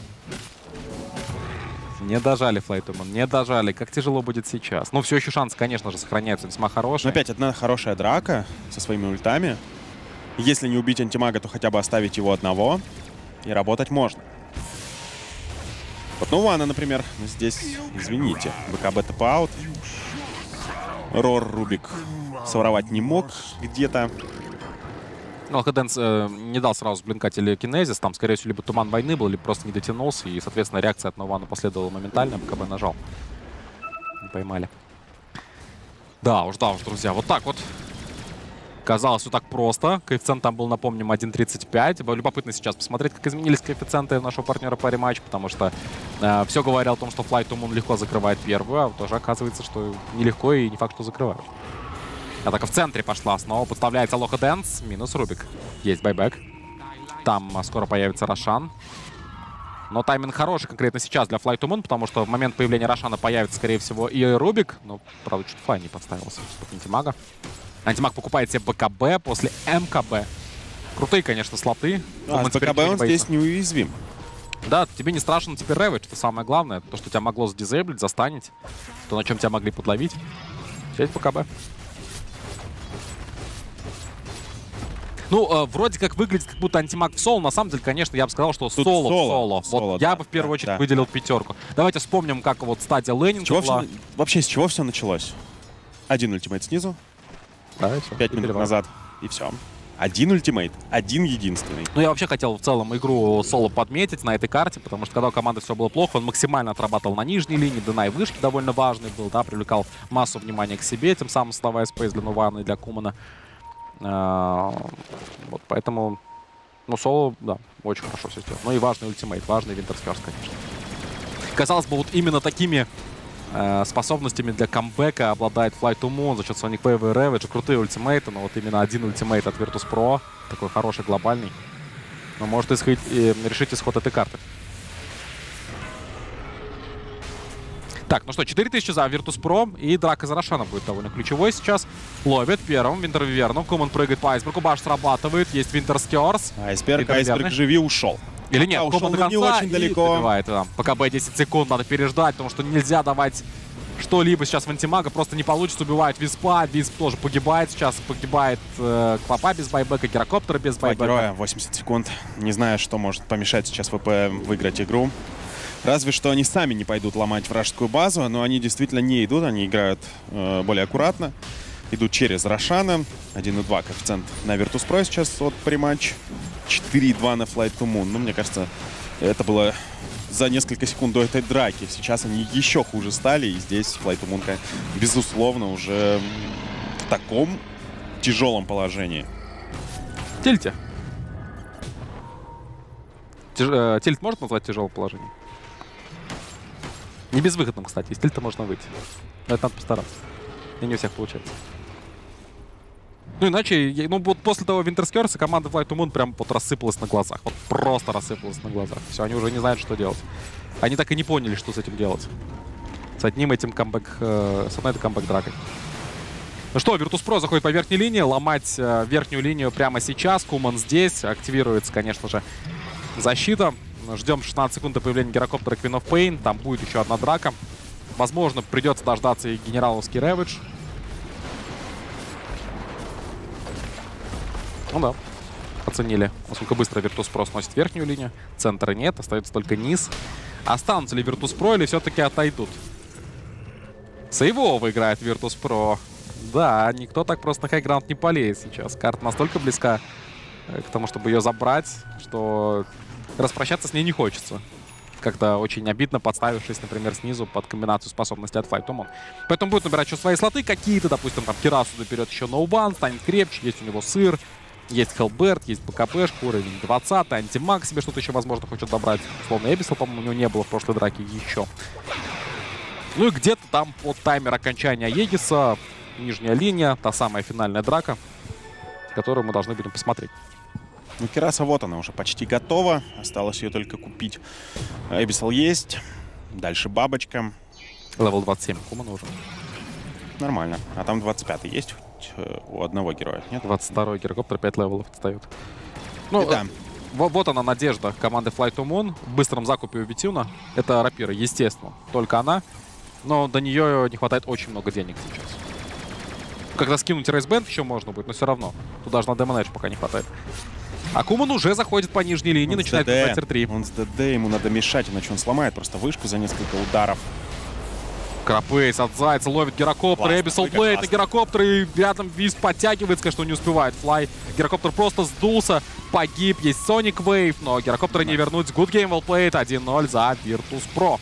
Не дожали Fly2Moon, не дожали. Как тяжело будет сейчас. Ну, все еще шансы, конечно же, сохраняются весьма хорошие. Но опять одна хорошая драка со своими ультами. Если не убить Антимага, то хотя бы оставить его одного. И работать можно. Вот, ну, Вана, например, здесь, извините, БКБ тэп-аут. Рор Рубик своровать не мог где-то. Ну, Хеденс э, не дал сразу блинкать или кинезис. Там, скорее всего, либо туман войны был, либо просто не дотянулся. И, соответственно, реакция от Нована последовала моментально. БКБ нажал. Не поймали. Да уж, да уж, друзья. Вот так вот. Казалось, все так просто. Коэффициент там был, напомним, один тридцать пять. Любопытно сейчас посмотреть, как изменились коэффициенты нашего партнера по рематчу, потому что э, все говорил о том, что Fly2Moon легко закрывает первую, а тоже оказывается, что нелегко и не факт, что закрывают. Атака в центре пошла. Снова подставляется Лоха Дэнс. Минус Рубик. Есть байбек. Там а, скоро появится Рошан. Но тайминг хороший конкретно сейчас для Fly2Moon, потому что в момент появления Рошана появится, скорее всего, и Рубик. Но, правда, чуть Флай не подставился под Антимага. Антимаг покупает себе БКБ после МКБ. Крутые, конечно, слоты. А, с БКБ он здесь неуязвим. Да, тебе не страшно теперь ревить, это самое главное. То, что тебя могло задизейблить, застанить. То, на чем тебя могли подловить. Здесь БКБ. Ну, э, вроде как выглядит, как будто антимаг в соло. На самом деле, конечно, я бы сказал, что Тут соло в соло. соло. Соло, Вот да, я бы в первую да, очередь да. выделил пятерку. Давайте вспомним, как вот стадия Ленинга Чего была. все, вообще, с чего все началось? Один ультимейт снизу, Давайте. пять минут назад, и все. Один ультимейт, один единственный. Ну, я вообще хотел в целом игру соло подметить на этой карте, потому что когда у команды все было плохо, он максимально отрабатывал на нижней линии, Денай вышки довольно важный был, да, привлекал массу внимания к себе, тем самым создавая спейс для Нувана и для Кумана. А, вот, поэтому, ну, соло, да, очень хорошо все сделал. Ну и важный ультимейт, важный Винтерс Кёрс, конечно. Казалось бы, вот именно такими э, способностями для камбэка обладает Fly to Moon за счет Sonic Wave и Ravage. Крутые ультимейты, но вот именно один ультимейт от Virtus.pro, такой хороший, глобальный, но может исходить, и решить исход этой карты. Так, ну что, четыре тысячи за Virtus.pro, и драка за Рошана будет довольно ключевой сейчас. Ловит первым Винтер Виверну, Куман прыгает по айсбергу, баш срабатывает, есть Винтерс Кёрс. Айсберг, Винтер айсберг, Виверны. живи, ушел. Или нет, А, ушел, Куман до но не конца очень и далеко. добивает, да. Пока Б десять секунд, надо переждать, потому что нельзя давать что-либо сейчас в антимага, просто не получится, убивает Виспа, Висп тоже погибает сейчас, погибает э, Клопа без байбека, Гирокоптера без Два байбека. героя, восемьдесят секунд. Не знаю, что может помешать сейчас ВП выиграть игру. Разве что они сами не пойдут ломать вражескую базу, но они действительно не идут, они играют э, более аккуратно. Идут через Рошана. один и два коэффициент на Virtus.pro сейчас от приматч. четыре и два на Fly to Moon. Ну, мне кажется, это было за несколько секунд до этой драки. Сейчас они еще хуже стали, и здесь Fly to Moon, безусловно, уже в таком тяжелом положении. Тильте. Тяж... э, Тильт можно назвать тяжелым положением? Не безвыходным, кстати. Из тильта можно выйти. Но это надо постараться. И не у всех получается. Ну, иначе, я- ну, вот после того Винтерс Кёрса команда Fly to Moon прям вот рассыпалась на глазах. Вот просто рассыпалась на глазах. Все, они уже не знают, что делать. Они так и не поняли, что с этим делать. С одним этим камбэк... Э, с одной этой камбэк-дракой. Ну что, Virtus.pro заходит по верхней линии. Ломать э, верхнюю линию прямо сейчас. Куман здесь. Активируется, конечно же, защита. Ждем шестнадцать секунд до появления Гирокоптера Queen of Pain. Там будет еще одна драка. Возможно, придется дождаться и генераловский Ravage. Ну да, оценили, насколько быстро Virtus.pro сносит верхнюю линию. Центра нет, остается только низ. Останутся ли Virtus.pro или все-таки отойдут? Сейвово играет Virtus.pro. Да, никто так просто на хайграунд не полеет сейчас. Карта настолько близка э, к тому, чтобы ее забрать, что распрощаться с ней не хочется. Как-то очень обидно, подставившись, например, снизу под комбинацию способностей от Fly to Moon. Поэтому будет набирать еще свои слоты какие-то. Допустим, там Кирасу заберет еще ноубан, станет крепче. Есть у него сыр, есть Хелберт, есть БКБшка, уровень двадцать, антимаг себе что-то еще, возможно, хочет добрать. Условно, Эбисел, по-моему, у него не было в прошлой драке еще. Ну и где-то там под таймер окончания Егиса, нижняя линия, та самая финальная драка, которую мы должны будем посмотреть. Ну, Кираса вот она уже почти готова. Осталось ее только купить. Эбисел есть. Дальше бабочка. Левел двадцать семь Кумана уже. Нормально. А там двадцать пятый есть хоть, э, у одного героя? Нет? двадцать второй Гирокоптер, пять левелов отстает. Ну, И да. Вот, вот она надежда команды Fly to Moon в быстром закупе у Витюна. Это рапира, естественно, только она. Но до нее не хватает очень много денег сейчас. Когда скинуть рейсбенд еще можно будет, но все равно. Тут даже на демонэдж пока не хватает. А Куман уже заходит по нижней линии, Он с начинает ДД. пятнадцать три. Он с ДД, ему надо мешать, иначе он сломает просто вышку за несколько ударов. Крапейс от Зайца ловит Гирокоптер, Классно, Эбисел выход Блейд на классный. Гирокоптер, и рядом Виз подтягивается, конечно, не успевает. Флай. Гирокоптер просто сдулся, погиб. Есть Sonic Wave, но Гирокоптера не вернуть. Good game, well played. один ноль за Virtus.pro.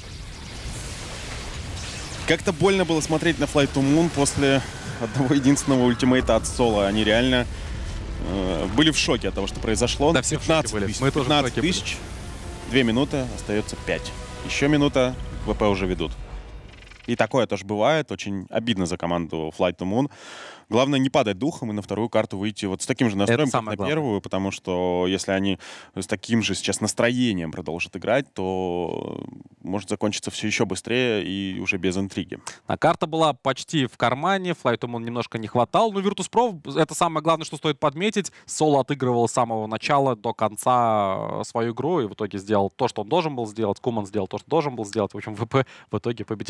Как-то больно было смотреть на Fly to Moon после одного единственного ультимейта от Соло. Они реально э, были в шоке от того, что произошло. Да, все в шоке были. тысяч, Мы тоже в пятнадцать шоке были. тысяч. Две минуты, остается пять. Еще минута, ВП уже ведут. И такое тоже бывает. Очень обидно за команду Fly to Moon. Главное не падать духом и на вторую карту выйти вот с таким же настроем, как самое на главное. первую, потому что если они с таким же сейчас настроением продолжат играть, то может закончиться все еще быстрее и уже без интриги. А карта была почти в кармане, Fly to Moon немножко не хватал. Но Virtus.pro, это самое главное, что стоит подметить. Соло отыгрывал с самого начала до конца свою игру и в итоге сделал то, что он должен был сделать. Куман сделал то, что должен был сделать. В общем, ВП в итоге победили, друзья.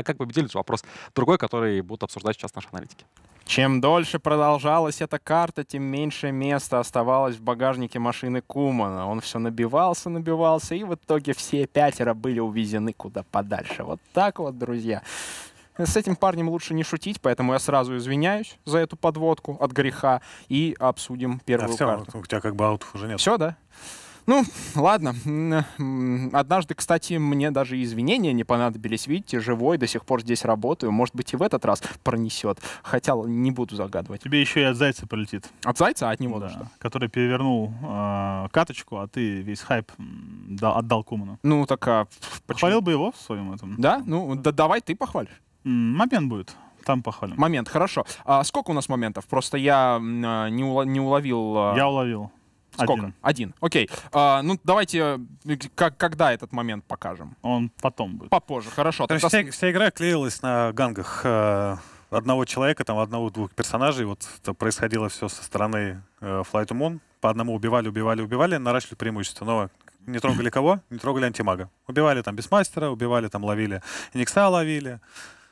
как победили, это вопрос другой, который будут обсуждать сейчас наши аналитики. Чем дольше продолжалась эта карта, тем меньше места оставалось в багажнике машины Кумана. Он все набивался, набивался, и в итоге все пятеро были увезены куда подальше. Вот так вот, друзья. С этим парнем лучше не шутить, поэтому я сразу извиняюсь за эту подводку от греха и обсудим первую а все, карту. У тебя как бы аутов уже нет. Все, да? Ну, ладно. Однажды, кстати, мне даже извинения не понадобились. Видите, живой, до сих пор здесь работаю. Может быть, и в этот раз пронесет. Хотя не буду загадывать. Тебе еще и от Зайца полетит. От Зайца? От него, Да, что? который перевернул э, каточку, а ты весь хайп да, отдал Куману. Ну, так а Похвалил бы его в своем этом. Да? Ну, да, давай ты похвалишь. М, Момент будет. Там похвалим. Момент, хорошо. А сколько у нас моментов? Просто я а, не, уло- не уловил... а, Я уловил. Сколько? Один. Один. Окей. А, ну, давайте, э, как, когда этот момент покажем? Он потом будет. Попозже, хорошо. То есть Тогда с- вся, вся игра клеилась на гангах э, одного человека, там одного-двух персонажей. Вот это происходило все со стороны э, Fly to Moon. По одному убивали, убивали, убивали, наращивали преимущество. Но не трогали кого? Не трогали антимага. Убивали там Бисмастера, убивали там, ловили Никса, ловили.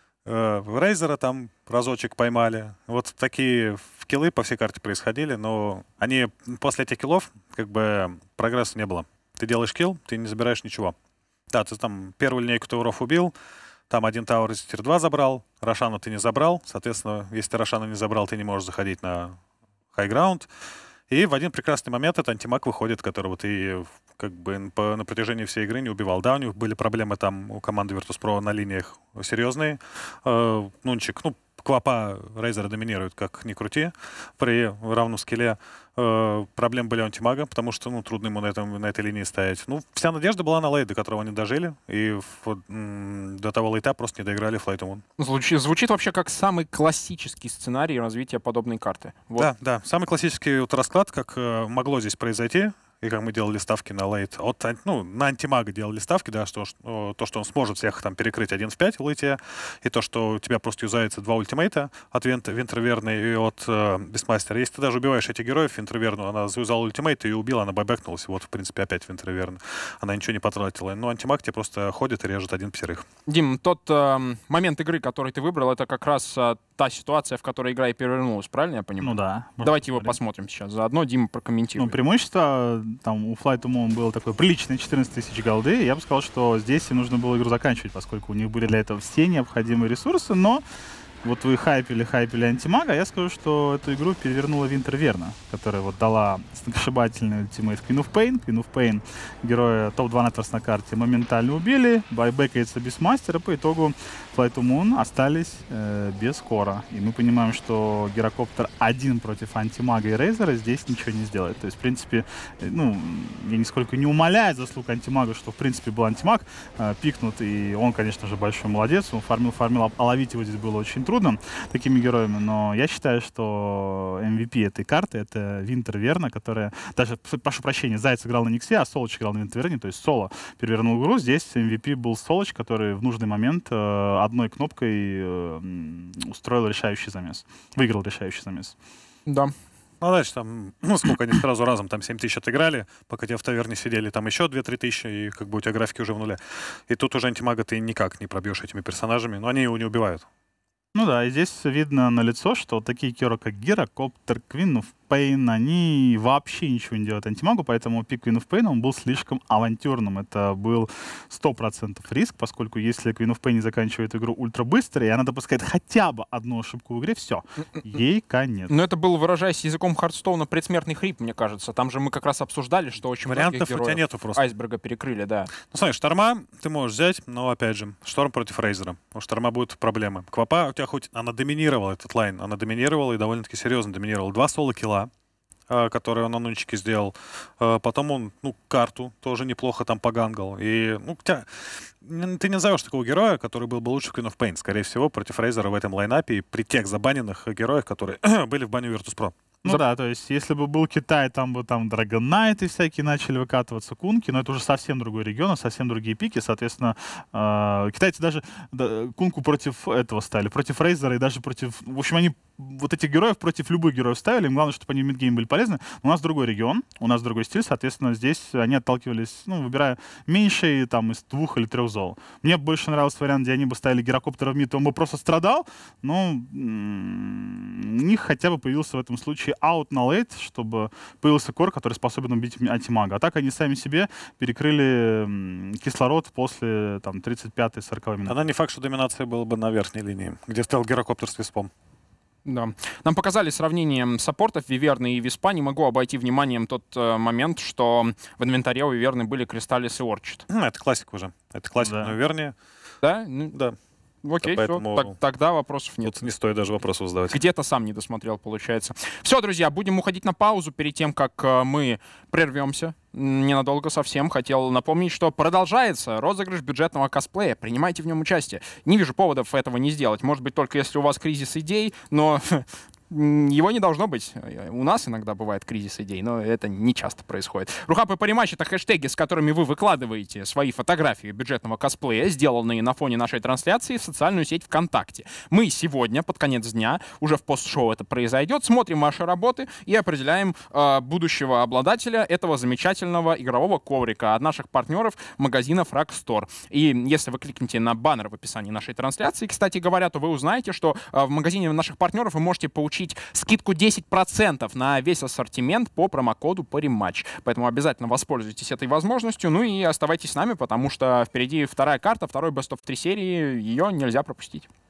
Рейзера там разочек поймали. Вот такие киллы по всей карте происходили, но они после этих киллов как бы прогресса не было. Ты делаешь килл, ты не забираешь ничего. Да, ты там первую линейку тауров убил, там один тауэр из тир два забрал, Рошана ты не забрал, соответственно, если ты Рошана не забрал, ты не можешь заходить на хайграунд. И в один прекрасный момент этот антимаг выходит, которого ты как бы по, на протяжении всей игры не убивал. Да, у них были проблемы там у команды Virtus.pro на линиях серьезные. Э, Нунчик, ну, Квапа Рейзера доминирует, как ни крути, при равном скилле. Э, проблемы были у антимага, потому что, ну, трудно ему на, этом, на этой линии стоять. Ну, вся надежда была на лейт, до которого они дожили, и в, м, до того лейта просто не доиграли Fly to Moon. Звучит, звучит вообще как самый классический сценарий развития подобной карты. Вот. Да, да. Самый классический вот расклад, как э, могло здесь произойти, и как мы делали ставки на лейт, от, ну, на антимага делали ставки, да, что, что, то, что он сможет всех там перекрыть один в пять в лейте, и то, что у тебя просто юзается два ультимейта от Винтерверны и от э, Бестмастера. Если ты даже убиваешь этих героев, Винтерверну, она заюзала ультимейт и убила, она байбэкнулась, вот, в принципе, опять Винтерверна. Она ничего не потратила. Но антимаг тебе просто ходит и режет один пятерых. Дим, тот э, момент игры, который ты выбрал, это как раз э, та ситуация, в которой игра и перевернулась, правильно я понимаю? Ну да. Давайте его посмотреть. посмотрим сейчас. Заодно Дима прокомментирует. Ну, преимущество, там, у Fly to Moon было такое приличное четырнадцать тысяч голды. Я бы сказал, что здесь им нужно было игру заканчивать, поскольку у них были для этого все необходимые ресурсы, но вот вы хайпили, хайпили антимага, я скажу, что эту игру перевернула Винтерверна, которая вот дала сногсшибательный ультимейт Queen of Pain. Queen of Pain, героя топ два Networks на карте, моментально убили, байбэкается Бисмастер, и по итогу Fly to Moon остались э, без кора. И мы понимаем, что Гирокоптер один против антимага и Рейзера здесь ничего не сделает. То есть, в принципе, э, ну, я нисколько не умаляю заслуг антимага, что, в принципе, был антимаг э, пикнут, и он, конечно же, большой молодец, он фармил, фармил, а ловить его здесь было очень трудно такими героями, но я считаю, что эм ви пи этой карты — это Винтерверна, которая, даже, прошу прощения, Заяц играл на Никсе, а Солоч играл на Винтерверне, то есть Соло перевернул игру. Здесь эм ви пи был Солоч, который в нужный момент э, одной кнопкой э, устроил решающий замес, выиграл решающий замес. Да. Ну, дальше там, ну, сколько они сразу разом, там семь тысяч отыграли, пока те в таверне сидели, там еще две-три тысячи, и как бы у тебя графики уже в нуле. И тут уже антимага ты никак не пробьешь этими персонажами, но они его не убивают. Ну да, и здесь видно на лицо, что вот такие герои, как Гирокоптер, Queen of Pain, они вообще ничего не делают антимагу, поэтому пик Queen of Pain, он был слишком авантюрным. Это был сто процентов риск, поскольку если Queen of Pain заканчивает игру ультра быстро, и она допускает хотя бы одну ошибку в игре, все, ей конец. Но это был, выражаясь языком Хардстоуна, предсмертный хрип, мне кажется. Там же мы как раз обсуждали, что очень Вариантов многих у тебя героев нету просто. айсберга перекрыли, да. Ну, смотри, Шторма ты можешь взять, но, опять же, Шторм против Рейзера. У Шторма будут проблемы. Квапа у тебя хоть... Она доминировала этот лайн, она доминировала и довольно-таки серьезно доминировала. Два соло-килла, который он на нунчике сделал. Потом он, ну, карту тоже неплохо там погангал. И, ну, тебя... ты не назовешь такого героя, который был бы лучше в Queen of Pain, скорее всего, против Рейзера в этом лайнапе и при тех забаненных героях, которые были в бане Virtus.pro. Ну За... да, то есть если бы был Китай, там бы там Dragon Knight и всякие начали выкатываться, кунки, но это уже совсем другой регион, совсем другие пики, соответственно, э, китайцы даже да, кунку против этого ставили, против Рейзера и даже против, в общем, они вот этих героев против любых героев ставили, им главное, чтобы они в мидгейм были полезны. У нас другой регион, у нас другой стиль, соответственно, здесь они отталкивались, ну, выбирая меньшие там из двух или трех зон. Зол. Мне больше нравился вариант, где они бы ставили гирокоптера в мид, он бы просто страдал, но у них хотя бы появился в этом случае аут на лейт, чтобы появился кор, который способен убить антимага. А так они сами себе перекрыли кислород после там, тридцать пятой сороковой минуты. Она не факт, что доминация была бы на верхней линии, где стоял гирокоптер с виспом. Да. Нам показали сравнение саппортов Виверны и Виспа. Не могу обойти вниманием тот э, момент, что в инвентаре у Виверны были Кристаллис и Орчид. Ну, это классика уже. Это классика Да. на Виверне. Да? Ну, Да. окей, поэтому всё. Так, тогда вопросов нет. Тут не стоит даже вопросов задавать. Где-то сам не досмотрел, получается. Все, друзья, будем уходить на паузу перед тем, как э, мы прервемся. Ненадолго совсем. Хотел напомнить, что продолжается розыгрыш бюджетного косплея. Принимайте в нем участие. Не вижу поводов этого не сделать. Может быть, только если у вас кризис идей, но его не должно быть. У нас иногда бывает кризис идей, но это не часто происходит. Рухап и Париматч — это хэштеги, с которыми вы выкладываете свои фотографии бюджетного косплея, сделанные на фоне нашей трансляции, в социальную сеть ВКонтакте. Мы сегодня, под конец дня, уже в постшоу это произойдет, смотрим ваши работы и определяем э, будущего обладателя этого замечательного игрового коврика от наших партнеров магазина Frag Store. И если вы кликнете на баннер в описании нашей трансляции, кстати говоря, то вы узнаете, что э, в магазине наших партнеров вы можете получить скидку десять процентов на весь ассортимент по промокоду Париматч. Поэтому обязательно воспользуйтесь этой возможностью. Ну и оставайтесь с нами, потому что впереди вторая карта, второй Best of три серии. Ее нельзя пропустить.